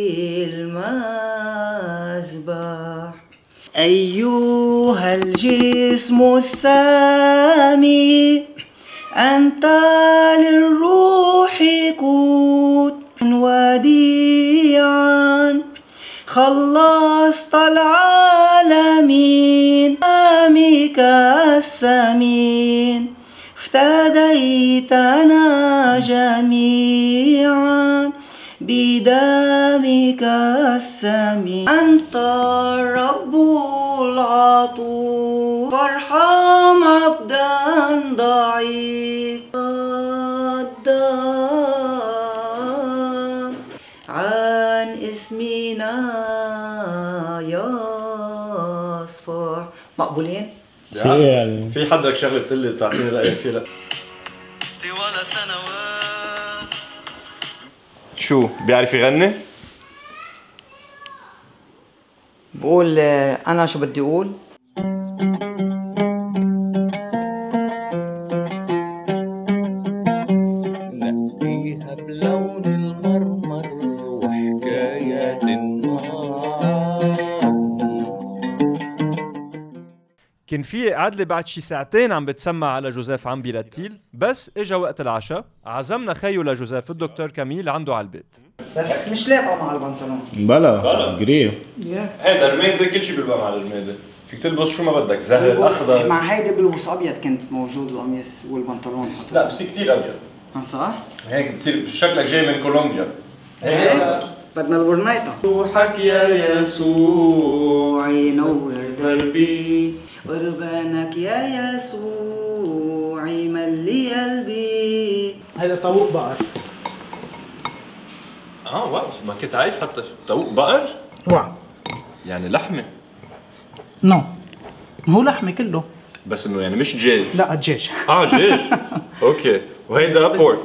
المذبح، أيها الجسم السامي أنت للروح قوت وديعا، خلصت العالمين أمك السمين، افتديتنا جميعا بدمك السمين، أنت الرب العطوف، فارحم عبدا ضعيف الدم عن اسمنا يصفح. مقبولين؟ يعني في حدك شغله بتقول لي بتعطيني رايك فيها؟ طوال سنوات. شو بيعرف يغني؟ بقول انا شو بدي اقول؟ كان في قعد لي بعد شي ساعتين عم بتسمع على جوزيف عم بيرتيل، بس اجا وقت العشاء عزمنا خيو لجوزيف الدكتور كميل عنده على البيت. بس مش لابقه مع البنطلون. بلا بلا قريب. هيدا رماده كل شيء بيلبق مع الرماده، فيك تلبس شو ما بدك، زهر اخضر. مع هيدي بلبس ابيض كنت موجود القميص والبنطلون. لا بصير كثير ابيض. اه صح؟ هيك بتصير شكلك جاي من كولومبيا. هيك بدنا الورنايطة. روحك يا يسوع ينور دربي، قربانك يا يسوع يملي قلبي. هذا طاووق بقر. اه واو، ما كنت عارف حتى طاووق بقر؟ واو. يعني لحمه. نو. هو لحمه كله. بس انه يعني مش دجاج. لا دجاج. اه دجاج. اوكي، وهيدا بورك.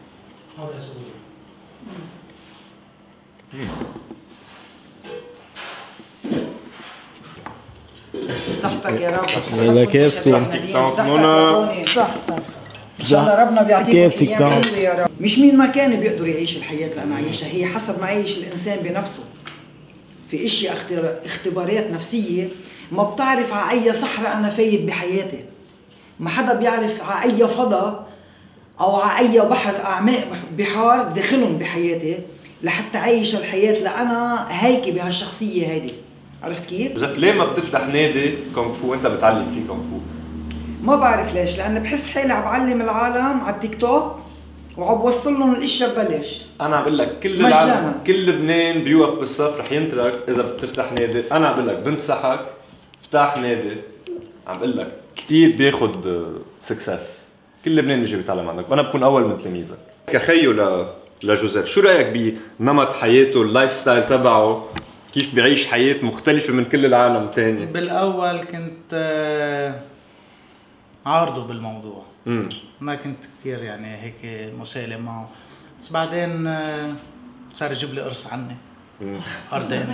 صحتك يا رب. هذا كيف تكون؟ صحتك يا صحتك. ان شاء الله ربنا بيعطيكم ايام حلوه يا رب. مش مين ما كان بيقدر يعيش الحياه اللي انا عايشها، هي حسب ما عايش الانسان بنفسه. في اشياء اختبارات نفسيه ما بتعرف على اي صحراء انا فايت بحياتي. ما حدا بيعرف على اي فضاء او على اي بحر اعماق بحار داخلهم بحياتي لحتى عايش الحياه اللي انا هيك بهالشخصيه هيدي. عرفت كيف؟ جوزيف ليه ما بتفتح نادي كونغ فو وانت بتعلم فيه كونغ فو؟ ما بعرف ليش، لأن بحس حالي عم بعلم العالم على التيك توك وعم بوصل لهم الاشياء ببلاش. أنا عم بقول لك كل العالم كل لبنان بيوقف بالصف رح ينترك إذا بتفتح نادي، أنا عم بقول لك بنصحك افتح نادي، عم بقول لك كثير بياخذ سكسس، كل لبنان بيجي بيتعلم عندك وأنا بكون أول من تلاميذك. كخيو ل لجوزيف، شو رأيك بنمط حياته، اللايف ستايل تبعه؟ كيف بيعيش حياة مختلفة من كل العالم تاني؟ بالاول كنت عارضه بالموضوع. مم. ما كنت كثير يعني هيك مسالم معه، بس بعدين صار يجيب لي قرص عني. ارضاني.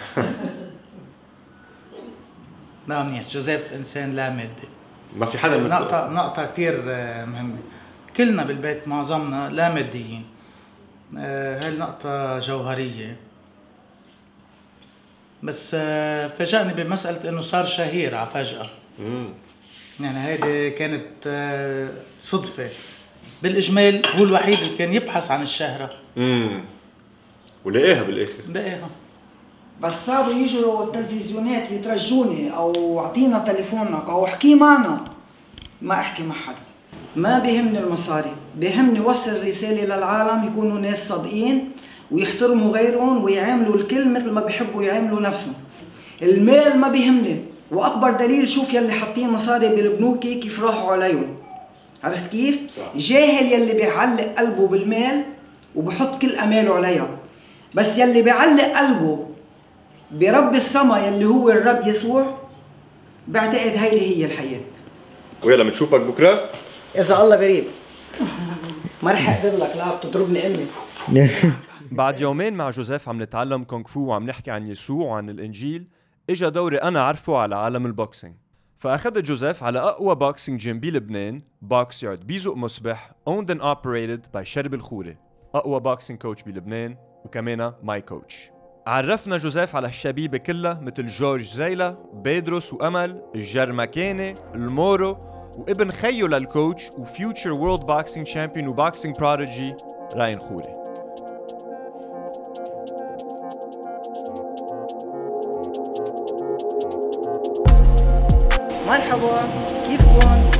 لا منيح، جوزيف انسان لا مادي. ما في حدا مثله. نقطة نقطة كثير مهمة. كلنا بالبيت معظمنا لا ماديين. هاي النقطة جوهرية. بس فاجأني بمسألة انه صار شهير على فجأة. امم يعني هيدي كانت صدفة. بالاجمال هو الوحيد اللي كان يبحث عن الشهرة. امم ولقاها بالاخر. لقاها. بس صاروا يجوا التلفزيونات يترجوني او اعطينا تليفونك او احكي معنا. ما احكي مع حدا. ما بيهمني المصاري، بيهمني وصل رسالة للعالم يكونوا ناس صادقين ويحترموا غيرهم ويعاملوا الكل مثل ما بيحبوا يعاملوا نفسهم. المال ما بيهمني، واكبر دليل شوف يلي حاطين مصاري بالبنوك كيف راحوا عليهم. عرفت كيف؟ صح. جاهل يلي بيعلق قلبه بالمال وبحط كل اماله عليها، بس يلي بيعلق قلبه برب السما يلي هو الرب يسوع بعتقد هيدي هي الحياة. ويلا بنشوفك بكره اذا الله بريد. ما رح اقدر لك، لا بتضربني امي. بعد يومين مع جوزيف عم نتعلم كونغ فو وعم نحكي عن يسوع وعن الانجيل، اجا دوري انا عرفه على عالم البوكسينج. فاخذت جوزيف على اقوى بوكسينج جيم بلبنان، بوكس يارد بيزق مصبح، owned and operated by شرب الخوري، اقوى بوكسينج كوتش بلبنان وكمان ماي كوتش. عرفنا جوزيف على الشبيبه كلها مثل جورج زيلا، بيدروس وامل، الجرمكاني، المورو، وابن خيو للكوتش وفيوتشر وورلد بوكسينج شامبيون وبوكسينج بروديجي راين خوري. مرحبا، كيفكم؟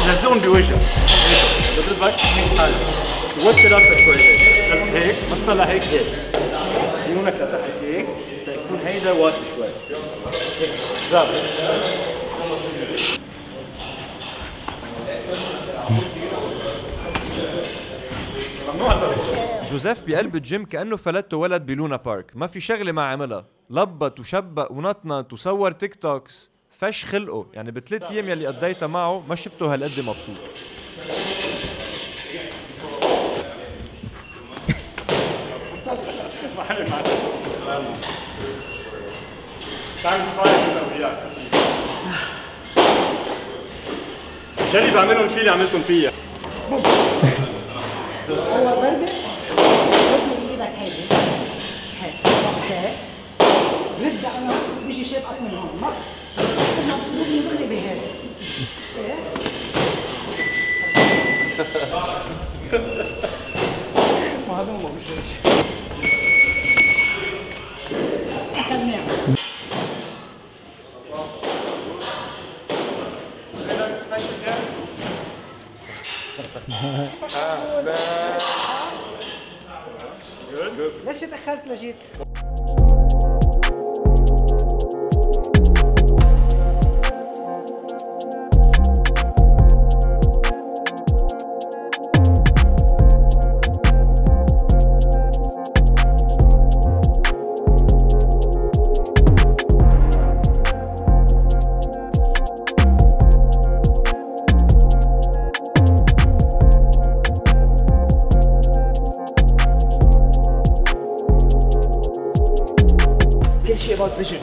لزقهم بوجهك هيك بضربك هيك حالك وطي راسك شوي هيك هيك ما تطلع هيك هيك عيونك لتحت هيك تكون هيدا واطي شوي برافو جوزيف بقلب الجيم كأنه فلته ولد بلونا بارك، ما في شغلة ما عملها، لبط وشبق ونطنط وصور تيك توكس، فش خلقه، يعني بثلاث ايام يلي قضيتها معه ما شفته هالقد مبسوط. تعال نسمعك انت وياك جالي بعملهم فيه اللي عملتهم فيا اول ضربه خذني بايدك هيدي هيك هيك رد انا بيجي شيء اكبر من هون مر ترجع تضربني دغري بهيك ما هذا ما بيجيش ليش تأخرت لجيت؟ about vision.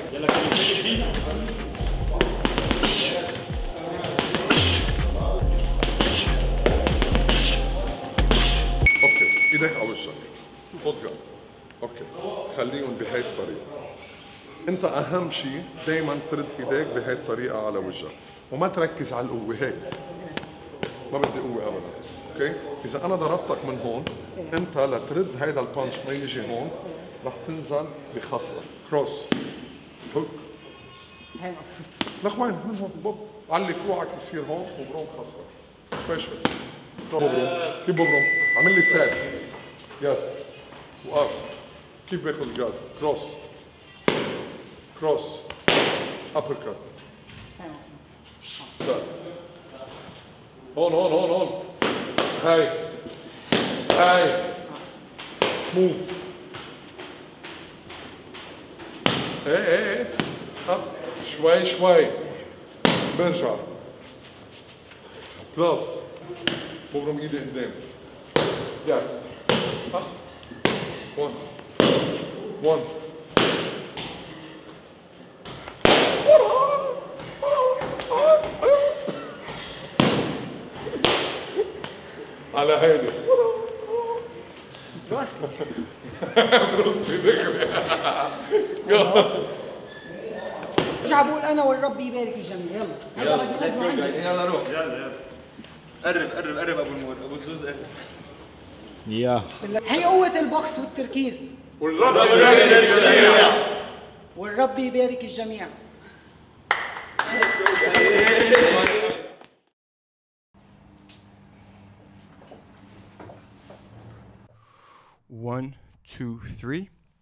اوكي ايدك على وجهك خذ جنب اوكي خليهم بهي الطريقه انت اهم شيء دائما ترد ايديك بهي الطريقه على وجهك وما تركز على القوه هيك ما بدي قوه ابدا اوكي اذا انا ضربتك من هون انت لترد هيدا البانش ما يجي هون رح تنزل بخصرة كروس هوك لك وين من هون بوب علي كوعك يصير هون وبروم خصرة شوي شوي ببرم كيف ببرم عمل لي ساد يس وقف كيف باخذ الجاد كروس كروس ابر كات هون هون هون هون هاي هاي موف ايه ايه ايه اب شوي شوي برجع بلس ببرم ايدي قدام يس اب one one على هيدي براسني براسني دغري ارجع بقول انا والرب يبارك الجميع يلا يلا بدي لازم يلا روح يلا يلا قرب قرب قرب ابو نور ابو الزوز قرب يا هي قوة البوكس والتركيز والرب يبارك الجميع والرب يبارك الجميع One, two, three.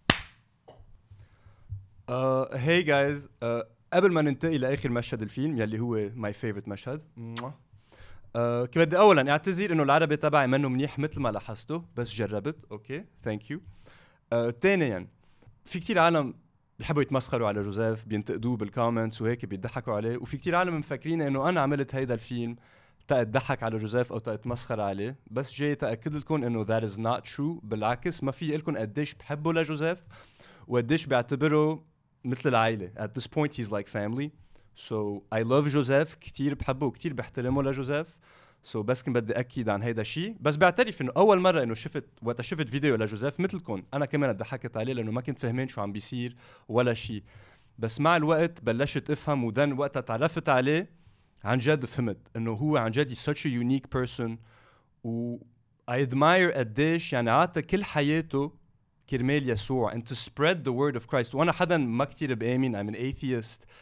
Uh, hey guys, uh, قبل ما ننتقل لآخر مشهد الفيلم يلي هو my favorite مشهد. Uh, كنت بدي أولاً أعتذر إنه العربي تبعي منه منيح مثل ما لاحظته بس جربت، أوكي، ثانك يو. ثانياً في كتير عالم بيحبوا يتمسخروا على جوزيف، بينتقدوه بالكومنتس وهيك بيضحكوا عليه، وفي كتير عالم مفكرين إنه أنا عملت هيدا الفيلم تضحك على جوزيف او تتمسخر عليه، بس جاي تاكد لكم انه that is not true. بالعكس ما في لكم قديش بحبه لجوزيف وقديش بعتبره مثل العائله. at this point he's like family, so I love جوزيف، كتير بحبه وكتير بحترمه لجوزيف. so بس كنت بدي اكد عن هيدا الشيء، بس بعترف انه اول مره انه شفت وقت شفت فيديو لجوزيف مثلكم انا كمان ضحكت عليه لانه ما كنت فهمان شو عم بيصير ولا شيء، بس مع الوقت بلشت افهم ودن وقتها تعرفت عليه عن جد فهمت انه هو عن جد such a unique person و I admire قديش يعني عاطى كل حياته كرمال يسوع and to spread the word of Christ. وانا حدا ما كتير بآمن I'm an atheist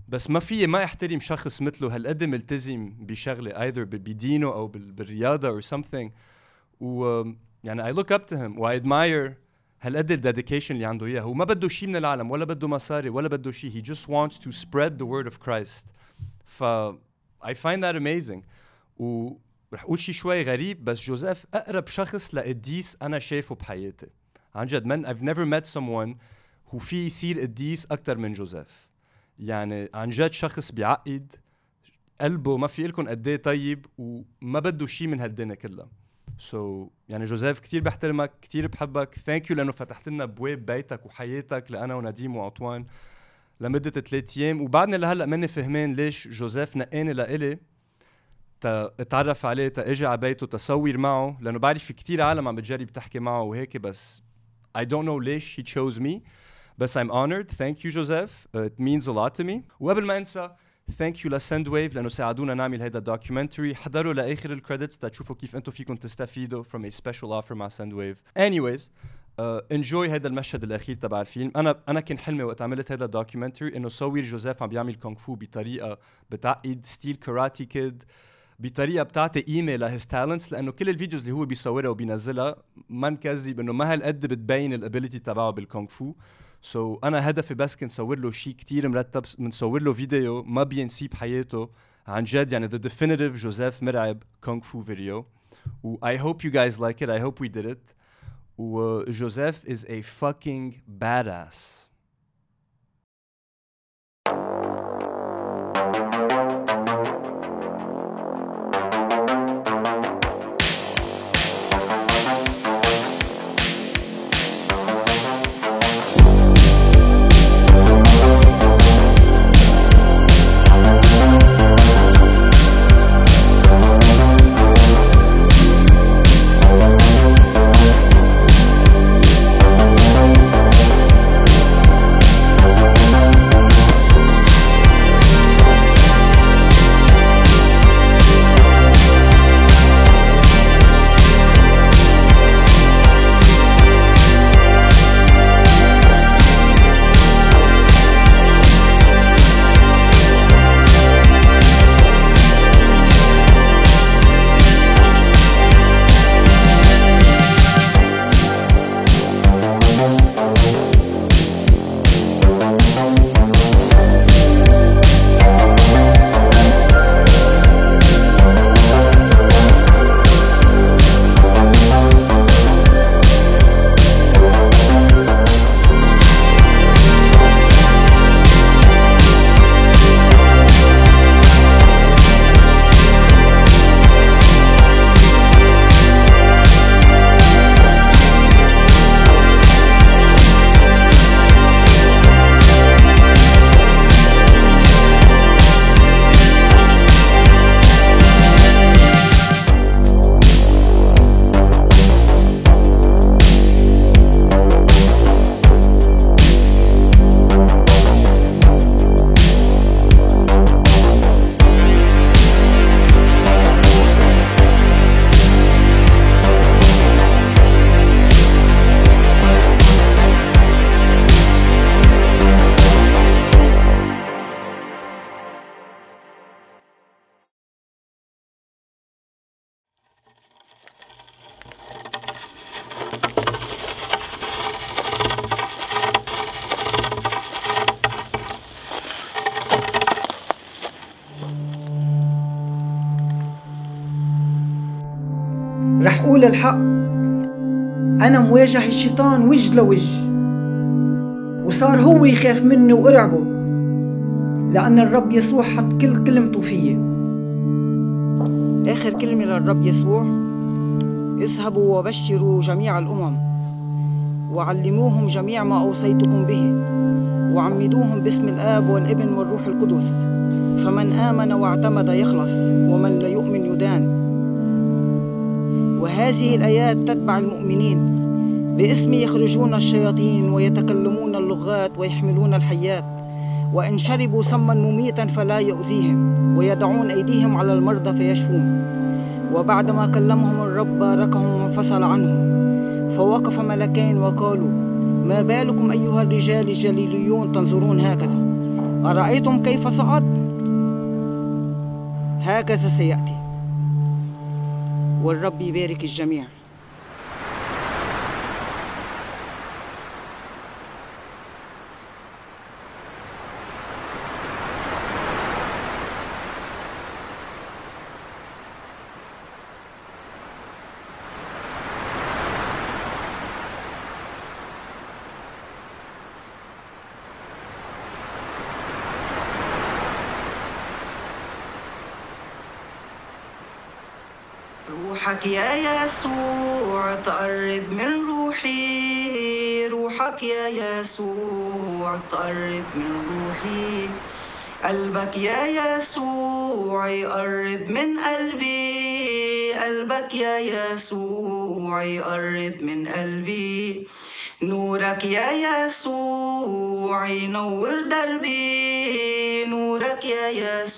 بس ما في ما احترم شخص مثله هالقد ملتزم بشغله either بدينه او بالرياضه or something. و يعني I look up to him و I admire هالقد الديديكيشن اللي عنده اياه. هو ما بده شيء من العالم ولا بده مصاري ولا بده شيء. He just wants to spread the word of Christ. ف I find that amazing. ورح اقول شيء شوي غريب بس جوزيف اقرب شخص لقديس انا شايفه بحياتي عن جد. من I've never met someone who في يصير قديس اكثر من جوزيف. يعني عن جد شخص بيعقد قلبه ما في لكم قد ايه طيب وما بده شيء من هالدنيا كلها. سو so, يعني جوزيف كثير بحترمك كثير بحبك. ثانك يو لانه فتحت لنا ابواب بيتك وحياتك لانا ونديم وعطوان لمده ثلاث ايام. وبعدني لهلا ماني فهمان ليش جوزيف نقاني لإلي اتعرف عليه تاجي على بيته تصور معه لانه بعرف في كثير عالم عم بتجرب تحكي معه وهيك بس I don't know ليش he chose me. بس I'm honored. Thank you Joseph. Uh, it means a lot to me. وقبل ما انسى thank you لساندويف لانه ساعدونا نعمل هيدا الدوكيومنتري. حضروا لاخر الكريدتس تشوفوا كيف انتم فيكم تستفيدوا from a special offer مع ساندويف. Anyways uh, enjoy هيدا المشهد الاخير تبع الفيلم. انا انا كان حلمي وقت عملت هيدا الدوكيومنتري انه صور جوزيف عم بيعمل كونغ فو بطريقه بتعقد ستيل كاراتي كيد بطريقه بتعطي قيمه لهيز تالنتس لانه كل الفيديوز اللي هو بيصورها وبينزلها ما نكذب انه ما هالقد بتبين الابيليتي تبعه بالكونغ فو. سو so, انا هدفي بس كنت صور له شيء كثير مرتب بنصور له فيديو ما بينسيه بحياته عن جد. يعني the definitive جوزيف مرعب كونغ فو فيديو. و I hope you guys like it. I hope we did it. و جوزيف is a fucking badass. رح قول الحق، أنا مواجه الشيطان وجه لوجه، وصار هو يخاف مني وأرعبه، لأن الرب يسوع حط كل كلمته فيي. آخر كلمة للرب يسوع: اذهبوا وبشروا جميع الأمم وعلموهم جميع ما أوصيتكم به وعمدوهم باسم الآب والابن والروح القدس، فمن آمن واعتمد يخلص ومن لا يؤمن يدان. وهذه الآيات تتبع المؤمنين: باسمي يخرجون الشياطين ويتكلمون اللغات ويحملون الحيات، وإن شربوا سما مميتا فلا يؤذيهم، ويدعون أيديهم على المرضى فيشفون. وبعدما كلمهم الرب باركهم وانفصل عنهم. فوقف ملكين وقالوا: ما بالكم أيها الرجال الجليليون تنظرون هكذا؟ أرأيتم كيف صعد؟ هكذا سيأتي، والرب يبارك الجميع. روحك يا يسوع تقرب من روحي، روحك يا يسوع تقرب من روحي، قلبك يا يسوع يقرب من قلبي، قلبك يا يسوع يقرب من قلبي، نورك يا يسوع ينور دربي، نورك يا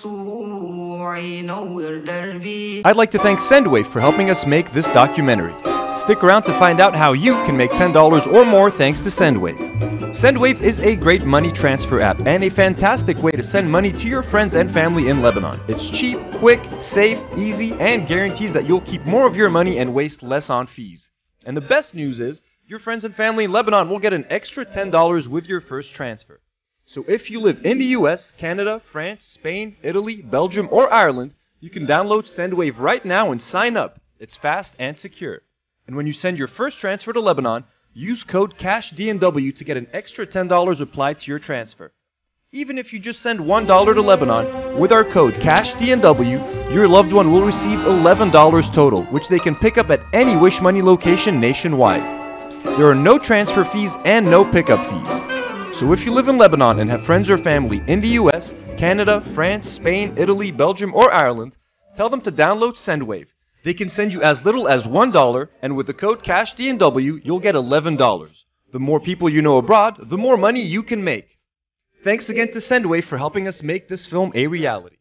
يسوع ينور دربي. I'd like to thank Sendwave for helping us make this documentary. Stick around to find out how you can make ten dollars or more thanks to Sendwave. Sendwave is a great money transfer app and a fantastic way to send money to your friends and family in Lebanon. It's cheap, quick, safe, easy, and guarantees that you'll keep more of your money and waste less on fees. And the best news is, your friends and family in Lebanon will get an extra ten dollars with your first transfer. So if you live in the U S, Canada, France, Spain, Italy, Belgium, or Ireland, you can download Sendwave right now and sign up. It's fast and secure. And when you send your first transfer to Lebanon, use code CASHDNW to get an extra ten dollars applied to your transfer. Even if you just send one dollar to Lebanon, with our code CASHDNW, your loved one will receive eleven dollars total, which they can pick up at any Wish Money location nationwide. There are no transfer fees and no pickup fees. So if you live in Lebanon and have friends or family in the U S, Canada, France, Spain, Italy, Belgium, or Ireland, tell them to download Sendwave. They can send you as little as one dollar, and with the code CASHDNW, you'll get eleven dollars. The more people you know abroad, the more money you can make. Thanks again to Sendwave for helping us make this film a reality.